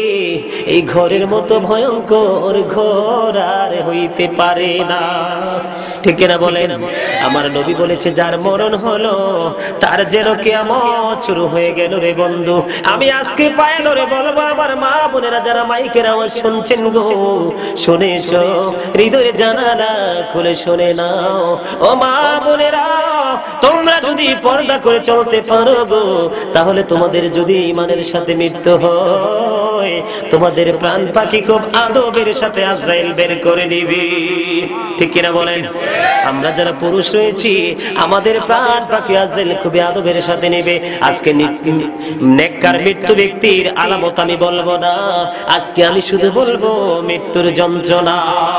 এই ঘরের মতো ভয়ঙ্কর ঘর আর হইতে পারে না, ঠিক না বলেন? আমার নবী বলেছে, যার মরণ হলো তার যেন কিয়ামত শুরু হয়ে গেল রে বন্ধু। আমি আজকে পায়ে ধরে বলবো, আমার মা বোনেরা যারা মাইকের আওয়াজ শুনছেন গো, শুনেছো, হৃদয়ের জানালা খুলে শুনে নাও। ও মা বোনেরা, তোমরা যদি পর্দা করে চলতে পারো গো, তাহলে তোমাদের যদি ঈমানের সাথে মৃত্যু হয়, তোমাদের প্রাণ পাখি খুব আদবের সাথে আজরাইল বের করে নিবি, ঠিক কিনা বলেন? আমরা যারা পুরুষ রয়েছি, আমাদের প্রাণ পাখি আজরাইল খুবই আদবের সাথে নেবে। আজকে নেককার মৃত্যু ব্যক্তির আলামত আমি বলবো না, আজকে আমি শুধু বলবো মৃত্যুর যন্ত্রণা।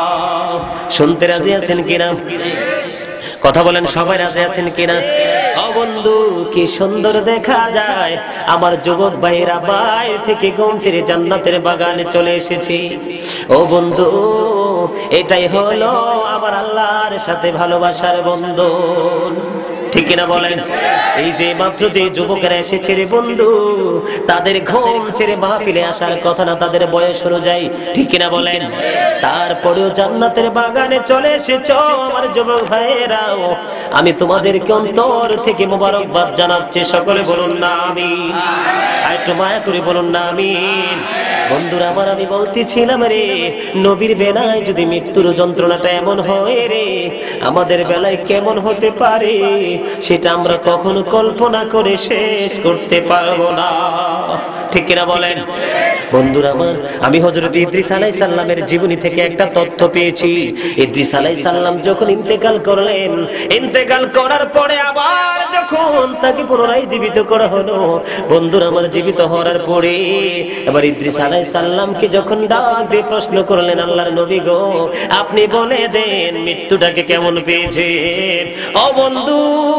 শুনতে রাজি আছেন কিনা? কথা বলেন, সবাই রাজি আছেন কিনা? ও বন্ধু, কি সুন্দর দেখা যায়, আমার যুবক ভাইরা বাইরে থেকে ঘুম ছেড়ে জান্নাতের বাগানে চলে এসেছে। ও বন্ধু, এটাই হলো আমার আল্লাহর সাথে ভালোবাসার বন্ধন, ঠিক কিনা বলেন? এই যে মাত্র যে যুবকেরা এসেছে রে বন্ধু, তাদের ঘুম ছেড়ে মাহফিলে আসার কথা না, তাদের বয়স অনুযায়ী, ঠিক কিনা বলেন? তারপরেও জান্নাতের বাগানে চলে এসেছো আমার যুবক ভাইয়েরাও, আমি তোমাদেরকে অন্তর থেকে মোবারকবাদ জানাচ্ছি। সকলে বলুন না আমিন, আর একটু মায়া করে বলুন না আমিন। বন্ধুরা আমার, আমি বলতেছিলাম রে, নবীর বেলায় যদি মৃত্যুর যন্ত্রণাটা এমন হয় রে, আমাদের বেলায় কেমন হতে পারে সেটা আমরা কখনো কল্পনা করে শেষ করতে পারবো না, ঠিক কিনা বলেন? বন্ধুরা আমার, আমি হযরত ইদ্রিস আলাইহিস সালামের জীবনী থেকে একটা তথ্য পেয়েছি। ইদ্রিস আলাইহিস সালাম যখন ইন্তেকাল করলেন, ইন্তেকাল করার পরে আবার যখন তাকে পুনরায় জীবিত করা হলো, বন্ধুরা আমার, জীবিত হওয়ার পরে এবার ইদ্রিস আলাইহিস সালামকে যখন ডাক দিয়ে প্রশ্ন করলেন, আল্লাহর নবী গো, আপনি বলে দেন মৃত্যুটাকে কেমন পেয়েছেন? ও বন্ধু,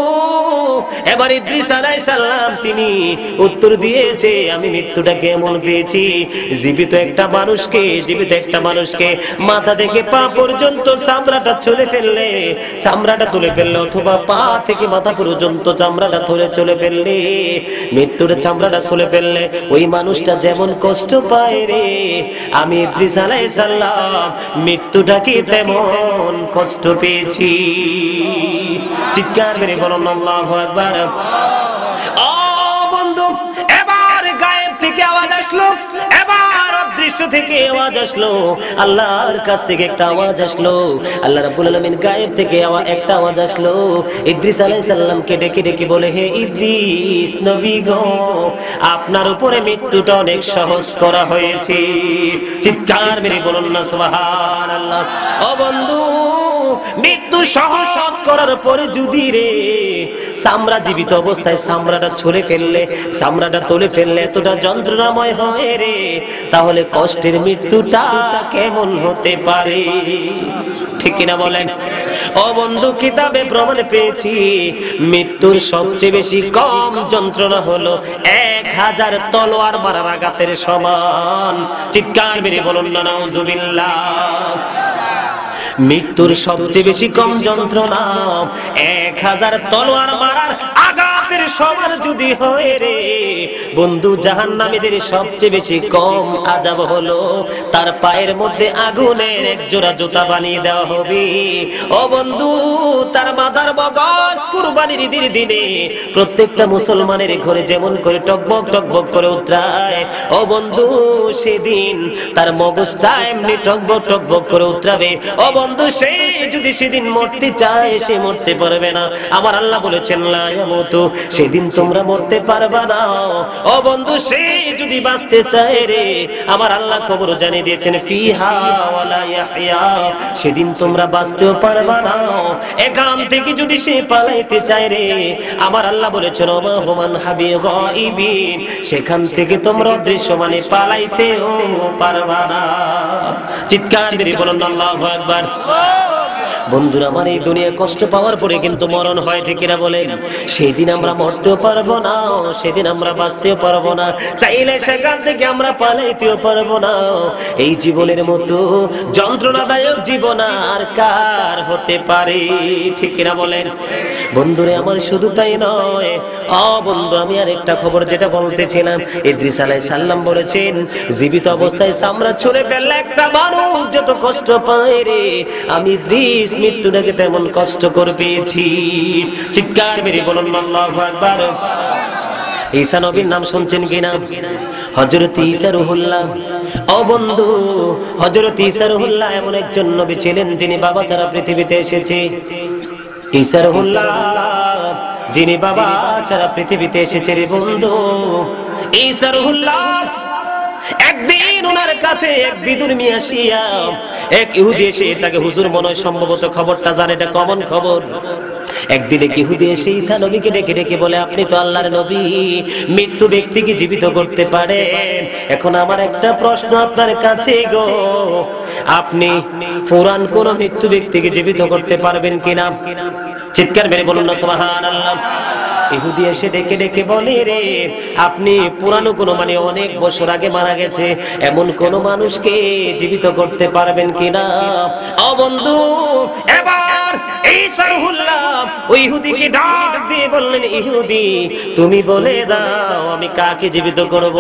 এবার ইদ্রিস আলাইহিস সালাম তিনি উত্তর দিয়েছে, আমি মৃত্যুটা কেমন পেয়েছি, জীবিত একটা মানুষকে জীবিত একটা মানুষকে মাথা থেকে পা পর্যন্ত চামড়াটা চলে ফেললে চামড়াটা তুলে ফেললে অথবা পা থেকে মাথা পর্যন্ত চামড়াটা তুলে চলে ফেললে মৃত্যুর চামড়াটা চলে ফেললে ওই মানুষটা যেমন কষ্ট পায় রে, আমি ইদ্রিস আলাইহিস সালাম মৃত্যুটাকে তেমন কষ্ট পেয়েছি। চিৎকার করে বলুন আল্লাহু আকবার। ও বন্ধু, এবার গায়েব থেকে আওয়াজ আসলো, এবার দৃশ্য থেকে আওয়াজ আসলো, আল্লাহর কাছ থেকে একটা আওয়াজ আসলো, আল্লাহ রাব্বুল আলামিন গায়েব থেকে একটা আওয়াজ আসলো। ইদ্রিস আলাইহিস সালামকে ডেকে ডেকে বলে, হে ইদ্রিস নবী গো, আপনার উপরে মৃত্যুটা অনেক সহজ করা হয়েছে। চিৎকার মেরে বলুন না সুবহানাল্লাহ। ও বন্ধু, মৃত্যু সহজ করার পরে যদি রে চামড়া জীবিত অবস্থায় চামড়াটা ছুঁড়ে ফেললে, চামড়াটা তুলে ফেললে এতটা যন্ত্রণাময় হয় রে, তাহলে কষ্টের মৃত্যুটা কেমন হতে পারে? ঠিক কিনা বলেন? ও বন্ধু, কিতাবে প্রমাণ পেয়েছি মৃত্যুর সবচেয়ে বেশি কম যন্ত্রণা হলো এক হাজার তলোয়ার মারার আঘাতের সমান। চিৎকার মেরে বলুন না নাউজুবিল্লাহ। মৃত্যুর সবচেয়ে বেশি কম যন্ত্রণা এক হাজার তলোয়ার মারার আঘাতের সমান যদি হয় রে বন্ধু, জাহান্নামীদের সবচেয়ে বেশি কম আযাব হলো তার পায়ের মধ্যে আগুনের এক জোড়া জুতা বানিয়ে দেওয়া হবে। ও বন্ধু, তার মাথার মগজ কুরবানির ঈদের দিনে প্রত্যেকটা মুসলমানের ঘরে যেমন করে টকবক টকবক করে উতরায়, ও বন্ধু সেদিন তার মগজটা এমনি টকবক টকবক করে উতরাবে। ও বন্ধু, সে যদি সেদিন মরতে চায় সে মরতে পারবে না। আমার আল্লাহ বলেছেন লা ইয়ামুতু, সেদিন তোমরা মরতে পারবে না। ও বন্ধু, সে যদি বাঁচতে চায় রে আমার আল্লাহ খবর জানিয়ে দিয়েছেন ফিহা ওয়ালা ইয়াহইয়া, সেদিন তোমরা বাঁচতেও পারবে না। এখান থেকে যদি সে পালাইতে চায় রে আমার আল্লাহ বলেছেন ওমা হুমান হাবি গায়বিন, সেখান থেকে তোমরা দৃশ্যমানে পালাইতেও পারবে না। চিৎকার দিয়ে বলুন আল্লাহু আকবার। বন্ধুরা, আমার এই দুনিয়া কষ্ট পাওয়ার পরে কিন্তু মরণ হয়, ঠিক কিনা বলেন? সেদিন আমরা মরতেও পারবো না, সেদিন আমরা বাঁচতেও পারবো না, চাইলে সেখান থেকে আমরা পালাইতেও পারবো না। এই জীবনের মতো যন্ত্রণাদায়ক জীবন আর কার হতে পারে? ঠিক কিনা বলেন? বন্ধুরে আমার, শুধু তাই নয়, ও বন্ধু, আমি আর একটা খবর যেটা বলতেছিলাম, ইদ্রিস আলাইহিস সালাম বলেছেন জীবিত অবস্থায় চামড়া ছুঁড়ে ফেললে একটা মানুষ যত কষ্ট পায় রে, আমি ইদ্রিস মৃত্যুটাকে তেমন কষ্ট করে পেয়েছি। চিৎকার মেরে বলুন আল্লাহু আকবার। ঈসা নবীর নাম শুনছেন কিনা? হযরত ঈসা রূহুল্লাহ। ও বন্ধু, হযরত ঈসা রূহুল্লাহ এমন একজন নবী ছিলেন যিনি বাবা ছাড়া পৃথিবীতে এসেছে। ঈসা রূহুল্লাহ যিনি বাবা ছাড়া পৃথিবীতে এসেছে রে বন্ধু, ঈসা রূহুল্লাহ একদিন ওনার কাছে এক বিধর্মী আসিয়া, এক ইহুদি এসে তাকে হুজুর মনে হয় সম্ভবত খবরটা জানে, এটা কমন খবর। একদিন এক ইহুদি এসে ঈসা নবীকে ডেকে ডেকে বলে, আপনি তো আল্লাহর নবী, মৃত্যু ব্যক্তিকে জীবিত করতে পারেন। এখন আমার একটা প্রশ্ন আপনার কাছে গো, আপনি পুরান কোন মৃত্যু ব্যক্তিকে জীবিত করতে পারবেন কিনা? চিৎকার মেরে বলুন না সুবহানাল্লাহ। ইহুদি এসে ডেকে ডেকে বলে, রে আপনি পুরানো কোন মানে অনেক বছর আগে মারা গেছে এমন কোন মানুষকে জীবিত করতে পারবেন কিনা? ও বন্ধু, এবার ঈসা রূহুল্লাহ ওই ইহুদিকে ডাক দিয়ে বললেন, ইহুদি তুমি বলে দাও আমি কাকে জীবিত করব?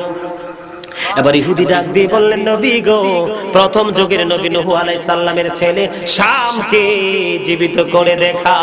এবার ইহুদি ডাক দিয়ে বললেন, নবী গো, প্রথম যুগের নবী নূহ আলাইহিস সালামের ছেলে শামকে জীবিত করে দেখা।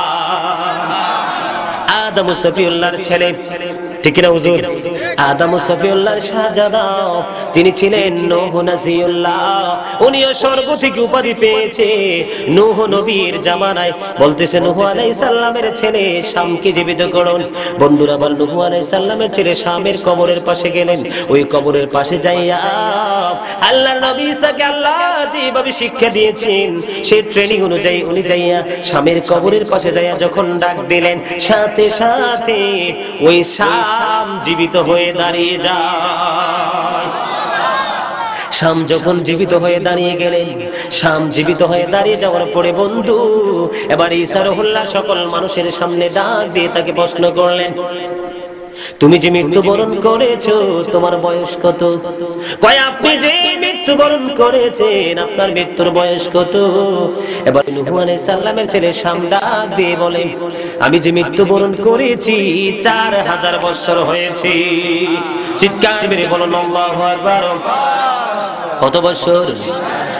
আদম ও সফিউল্লাহর ছেলে, ঠিক না হুজুর? আদম ও সফিউল্লাহর শাহজাদা যিনি ছিলেন নূহ নাজিউল্লাহ, উনিও স্বর্গ থেকে উপাধি পেয়েছে নূহ নবীর জামানায়। বলতেছে নূহ আলাইহিস সালামের ছেলে শামকে জীবিত করুন। বন্ধুরা, বল নূহ আলাইহিস সালামের ছেলে শামের কবরের পাশে গেলেন। ওই কবরের পাশে যাইয়া আল্লাহর নবী ঈসাকে আল্লাহ যেভাবে শিক্ষা দিয়েছেন সেই ট্রেনিং অনুযায়ী উনি যাইয়া শামের কবরের পাশে যাইয়া যখন ডাক দিলেন, সাথে সাথে ওই শাম জীবিত হয়ে দাঁড়িয়ে যায়। শাম যখন জীবিত হয়ে দাঁড়িয়ে গেলেন, শাম জীবিত হয়ে দাঁড়িয়ে যাওয়ার পরে বন্ধু এবার ঈসা রূহুল্লাহ সকল মানুষের সামনে ডাক দিয়ে তাকে প্রশ্ন করলেন, তুমি যে মৃত্যুবরণ করেছো তোমার বয়স কত? কয় আপনি যে মৃত্যুবরণ করেছেন আপনার মৃত্যুর বয়স কত? এবার নূহ আলাইহিস সালামের ছেলে শাম ডাক দিয়ে বলে, আমি যে মৃত্যুবরণ করেছি চার হাজার বছর হয়েছে। চিৎকার মেরে বলুন আল্লাহু আকবার। কত বছর?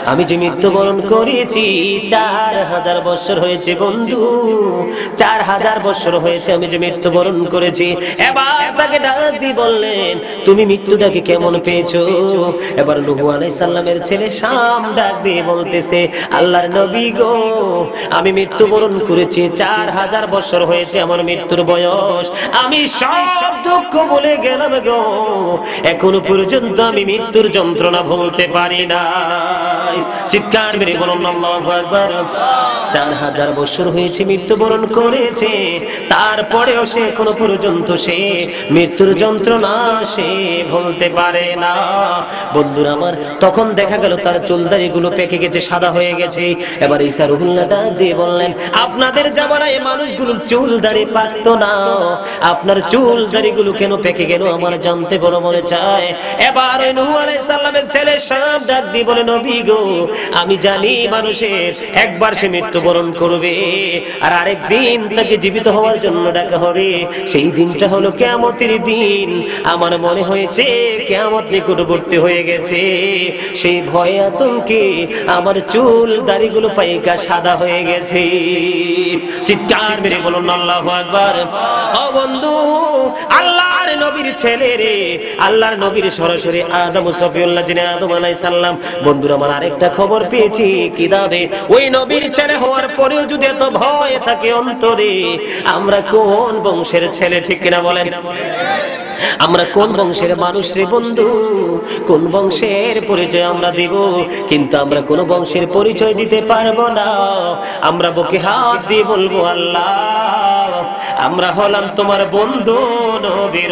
আমি যে মৃত্যুবরণ করেছি চার হাজার বছর হয়েছে বন্ধু, চার হাজার বছর হয়েছে আমি যে মৃত্যুবরণ করেছি। এবার তাকে ডাক দিয়ে বললেন, তুমি মৃত্যুটাকে কেমন পেয়েছো? এবার নূহ আলাইহিস সালামের ছেলে শাম ডাক দিয়ে বলতেছে, আল্লাহর নবী গো, আমি মৃত্যুবরণ করেছি চার হাজার বছর হয়েছে আমার মৃত্যুর বয়স, আমি সব দুঃখ ভুলে গেলাম গো, এখনো পর্যন্ত আমি মৃত্যুর যন্ত্রণা ভুলতে পারি না। চিৎকার মেরে বলুন আল্লাহু আকবার। চার হাজার বছর হয়েছে মৃত্যুবরণ করেছে, তারপরেও সে এখনো পর্যন্ত সে মৃত্যুর যন্ত্রণা সে ভুলতে পারে না। বন্ধুরা আমার, তখন দেখা গেল তার চুলদারি গুলো পেকে গেছে, সাদা হয়ে গেছে। এবার ঈসা রুহুল্লাহ ডাক দিয়ে বললেন, আপনাদের জামানায় মানুষগুলোর চুল দাড়ি পাকতো না, আপনার চুল দাড়ি গুলো কেন পেকে গেল আমার জানতে বড় মনে চায়। এবার নূহ আলাইহিস সালামের ছেলে শাম ডাক দিয়ে বলে, নবী গো, আমি জানি মানুষের একবার সে মৃত্যুবরণ করবে আর আরেক দিন তাকে জীবিত হওয়ার জন্য ডাকা হবে, সেই দিনটা হলো কিয়ামতের দিন। আমার মনে হয়েছে কিয়ামত নিকটবর্তী হয়ে গেছে, সেই ভয়ে আতঙ্কে আমার চুল দাড়িগুলো পাইকা সাদা হয়ে গেছে। চিৎকার মেরে বলুন আল্লাহু আকবার। ও বন্ধু, আল্লাহর নবীর ছেলে রে, আল্লাহর নবীর সরাসরি আদম সফিউল্লাহ যিনি আদম আলাইহিস সালাম। বন্ধুরা আমার, আরেকটা খবর পেয়েছি কিতাবে, ওই নবীর ছেলে হওয়ার পরেও যদি এত ভয় থাকে অন্তরে, আমরা কোন বংশের ছেলে, ঠিক কিনা বলেন? আমরা কোন বংশের মানুষ রে বন্ধু, কোন বংশের পরিচয় আমরা দিব, কিন্তু আমরা কোন বংশের পরিচয় দিতে পারবো না। আমরা বুকে হাত দিয়ে বলবো, আল্লাহ আমরা হলাম তোমার বন্ধু নবীর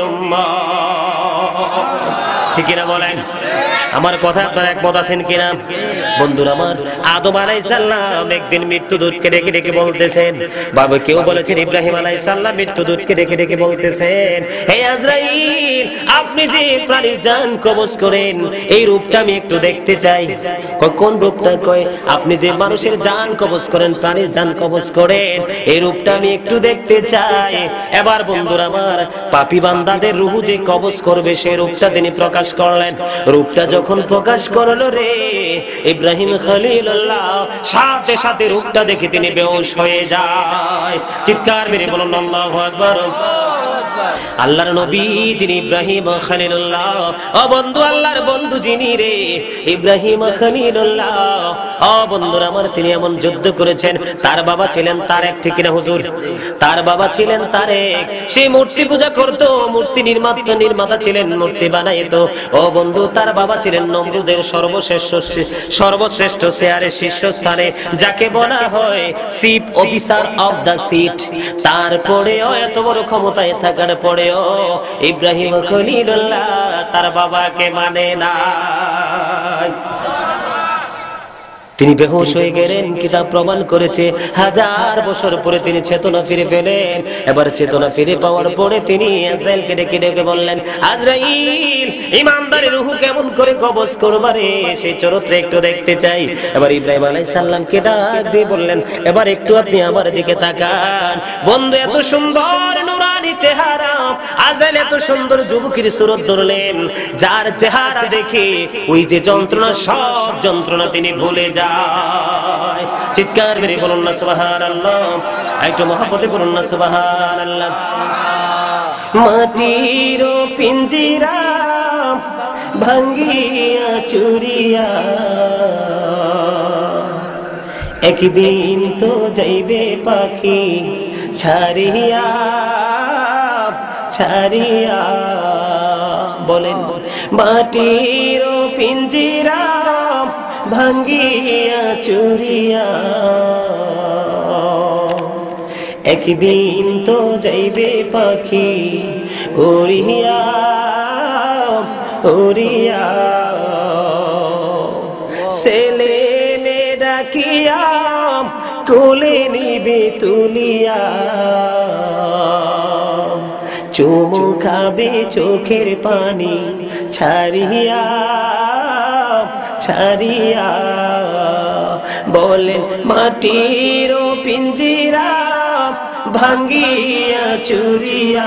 উম্মত, ঠিক কিনা বলেন? আমার কথা আপনারা একমত আছেন কিনা? বন্ধুরা আমার, আদম আলাইহিস সালাম একদিন মৃত্যুদূতকে ডেকে ডেকে বলতেছেন, বাবা কেউ বলেছেন ইব্রাহিম আলাইহিস সালাম মৃত্যুদূতকে ডেকে ডেকে বলতেছেন, হে আজরাইল, আপনি যে প্রাণীর জান কবজ করেন এই রূপটা আমি একটু দেখতে চাই। কোন রূপটা? কয়, আপনি যে মানুষের জান কবজ করেন, প্রাণীর জান কবজ করেন, এই রূপটা আমি একটু দেখতে চাই। এবার বন্ধুরা আমার, পাপী বান্দাদের রূহ যে কবজ করবে সেই রূপটা তিনি প্রকাশ করলেন। রূপটা যখন প্রকাশ করলো রে, ইব্রাহিম খলিলুল্লাহ সাথে সাথে রূপটা দেখে তিনি বেহুশ হয়ে যায়। চিৎকার মেরে বলুন আল্লাহু আকবার। আল্লাহর নবী যিনি ইব্রাহিম খলিলুল্লাহ, ও বন্ধু আল্লাহর বন্ধু যিনি রে ইব্রাহিম খলিলুল্লাহ, ও বন্ধুরা আমার, তিনি এমন যুদ্ধ করেছেন, তার বাবা ছিলেন তারেক, ঠিক কিনা হুজুর? তার বাবা ছিলেন তারেক, সে মূর্তি পূজা করতো, মূর্তি নির্মাতা নির্মাতা ছিলেন, মূর্তি বানাইতো। ও বন্ধু, তার বাবা ছিলেন নমরুদের সর্বশ্রেষ্ঠ সর্বশ্রেষ্ঠ চেয়ারের শীর্ষস্থানে, যাকে বলা হয় chief officer of the seat. তারপরেও এত বড় ক্ষমতায় থাকার পরেও ইব্রাহিম খলিলুল্লাহ তার বাবাকে মানে না, তিনি বেহুশ হয়ে গেলেন। কিতাব প্রমাণ করেছে হাজার বছর পরে তিনি চেতনা ফিরে পেলেন। এবার চেতনা ফিরে পাওয়ার পরে তিনি আজরাইলকে ডেকে ডেকে বললেন, আজরাইল, ইমানদারের রূহ কেমন করে কবজ করবারে সেই চরিত্র একটু দেখতে চাই। এবার ইব্রাহিম আলাইহিস সালামকে ডাক দিয়ে বললেন, এবার একটু আপনি আমার দিকে তাকান। বন্ধু, এত সুন্দর নুরানি চেহারা, আজরাইল এত সুন্দর যুবকের সুরত ধরলেন, যার চেহারা দেখে ওই যে যন্ত্রণা, সব যন্ত্রণা তিনি ভুলে যান। চিৎকার মেরে বলুন না সুবহানাল্লাহ, একটু মহব্বতে বলুন না সুবহানাল্লাহ। মাটির পিঞ্জিরা ভাঙ্গিয়া চুরিয়া, একদিন তো যাইবে পাখি ছাড়িয়া ছাড়িয়া। বলেন, মাটির পিঞ্জিরা ভাঙ্গিয়া চুরিয়া, একদিন তো যাইবে পাখি উড়িয়া উড়িয়া। ছেলে মেয়ে ডাকিয়া কোলে নিবে তুলিয়া, চুমু খাবে চোখের পানি ছাড়িয়া ছাড়িয়া। বলেন, মাটির পিঞ্জিরা ভাঙ্গিয়া চুরিয়া,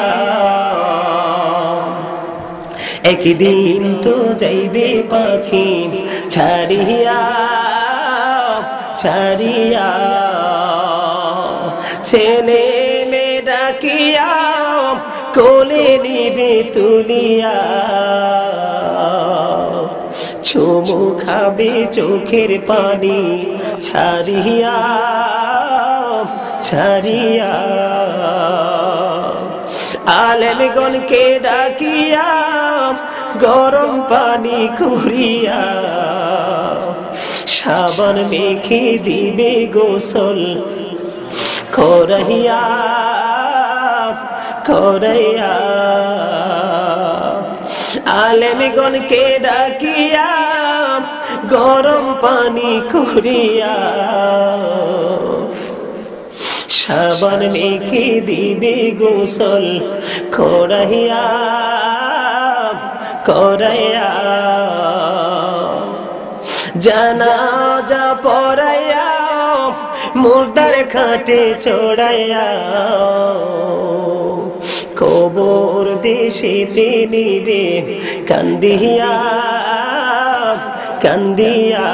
একদিন তো যাইবে পাখি ছাড়িয়া ছাড়িয়া ছেলে মেয়ে ডাকিয়া কোলে নিবে তুলিয়া চুমু খাবে চোখের পানি ছাড়িয়া ছাড়িয়া আলেমগণকে ডাকিয়া গরম পানি করিয়া সাবান মেখে দিবে গোসল করাইয়া করাইয়া আলেমগণকে ডাকিয়া গরম পানি করিয়া সাবান মেখে দিবে গোসল করাইয়া করাইয়া জানাজা পড়াইয়া মুর্দার খাটে চড়াইয়া কবর দেশেতে নিবে কান্দিয়া কান্দিয়া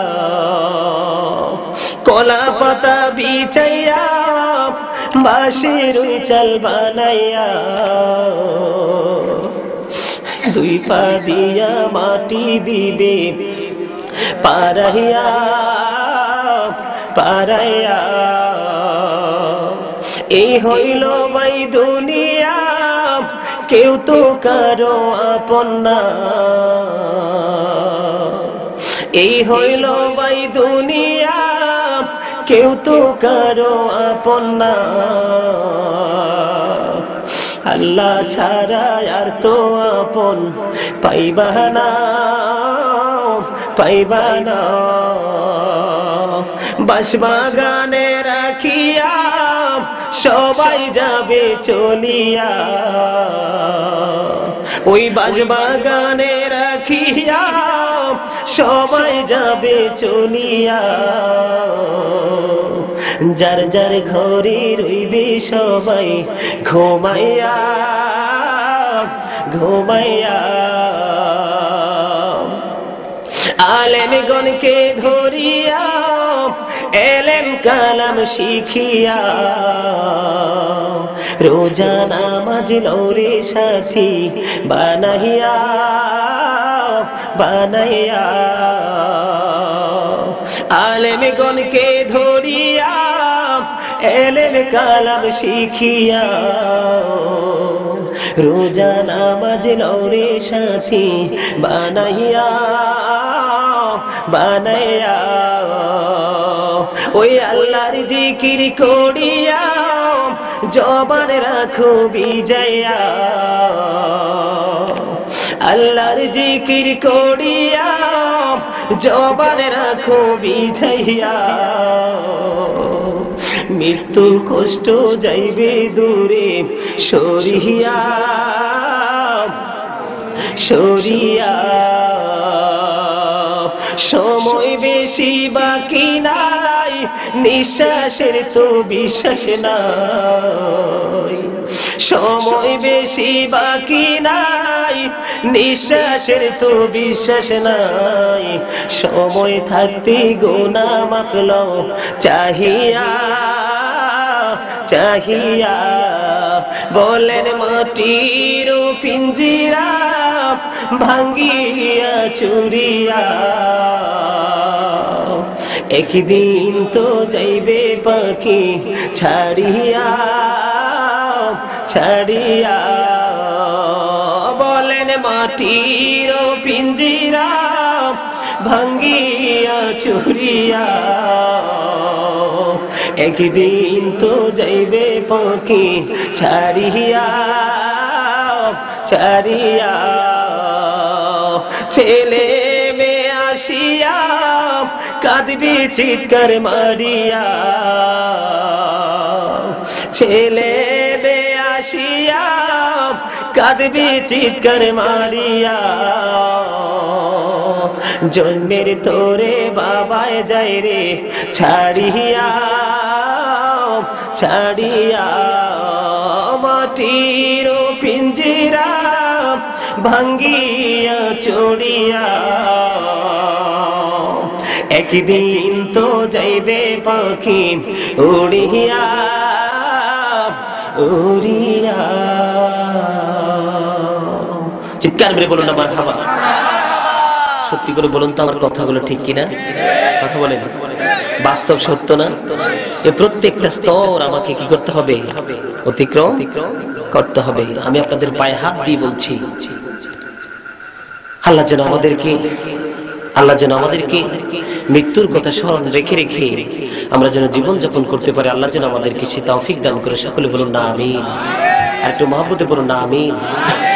কলা পাতা বিছাইয়া বাঁশের চাল বানাইয়া দুই পা দিয়া মাটি দিবে পারাইয়া পারাইয়া এই হইল ভাই দুনিয়া কেউ তো কারো আপন না এই হইল ভাই দুনিয়া কেউ তো কারো আপন না আল্লাহ ছাড়া আর তো আপন পাইবা না পাইবা না বাঁশবাগানে রাখিয়া সবাই যাবে চলিয়া ওই বাঁশবাগানে রাখিয়া সবাই যাবে চলিয়া যার যার ঘরে রইবে সবাই ঘুমাইয়া ঘুমাইয়া আলেমগণকে ধরিয়া এলেম কালাম শিখিয়া রোজা নামাজ লৌরে সাথী বানাইয়া বানাইয়া আলেমগণকে ধরিয়া এলেম কালাম শিখিয়া রোজা নামাজ লৌরে সাথী বানাইয়া বানাইয়া ওই আল্লাহর জিকির করিয়া জবান রাখো বিজয়া আল্লাহর জিকির করিয়া জবান রাখো বিজয়া মৃত্যু কষ্ট যাইবে দূরে সরিয়া সরিয়া সময় বেশি বাকি নাই নিঃশ্বাসের তো বিশ্বাস নাই সময় বেশি বাকি নাই নিঃশ্বাসের তো বিশ্বাস নাই সময় থাকতে গুনাহ মাফ লও চাহিয়া চাহিয়া বলেন মাটির পিঞ্জিরা ভাঙ্গিয়া চুরিয়া একদিন তো যাইবে পাখি ছাড়িয়া ছাড়িয়া বলেন মাটির পিঞ্জিরা ভাঙ্গিয়া চুরিয়া একদিন তো যাইবে পাখি ছাড়িয়া ছাড়িয়া ছেলে মেয়ে আসিয়া কাঁদবি চিৎকার মারিয়া ছেলে মেয়ে আসিয়া কাঁদবি চিৎকার মারিয়া জন্মের তোরে বাবায় যাই রে ছাড়িয়া ছাড়িয়া মাটির পিঞ্জিরা ভাঙ্গিয়া চড়িয়া একদিন তো যাইবে পাখি উড়িয়া উড়িয়া। চিৎকার করে বলুন না মারহাবা। সত্যি করে বলুন তো আমার কথাগুলো ঠিক কিনা? কথা বলেন, বাস্তব সত্য না? এ প্রত্যেকটা স্তর আমাকে কি করতে হবে? অতিক্রম করতে হবে। আমি আপনাদের পায়ে হাত দিয়ে বলছি, আল্লাহ যেন আমাদেরকে আল্লাহ যেন আমাদেরকে মৃত্যুর কথা স্মরণ রেখে রেখে আমরা যেন জীবন যাপন করতে পারি। আল্লাহ যেন আমাদেরকে সে তৌফিক দান করে। সকলে বলুন না আমিন। আর একটু মহব্বতে বলুন না আমিন।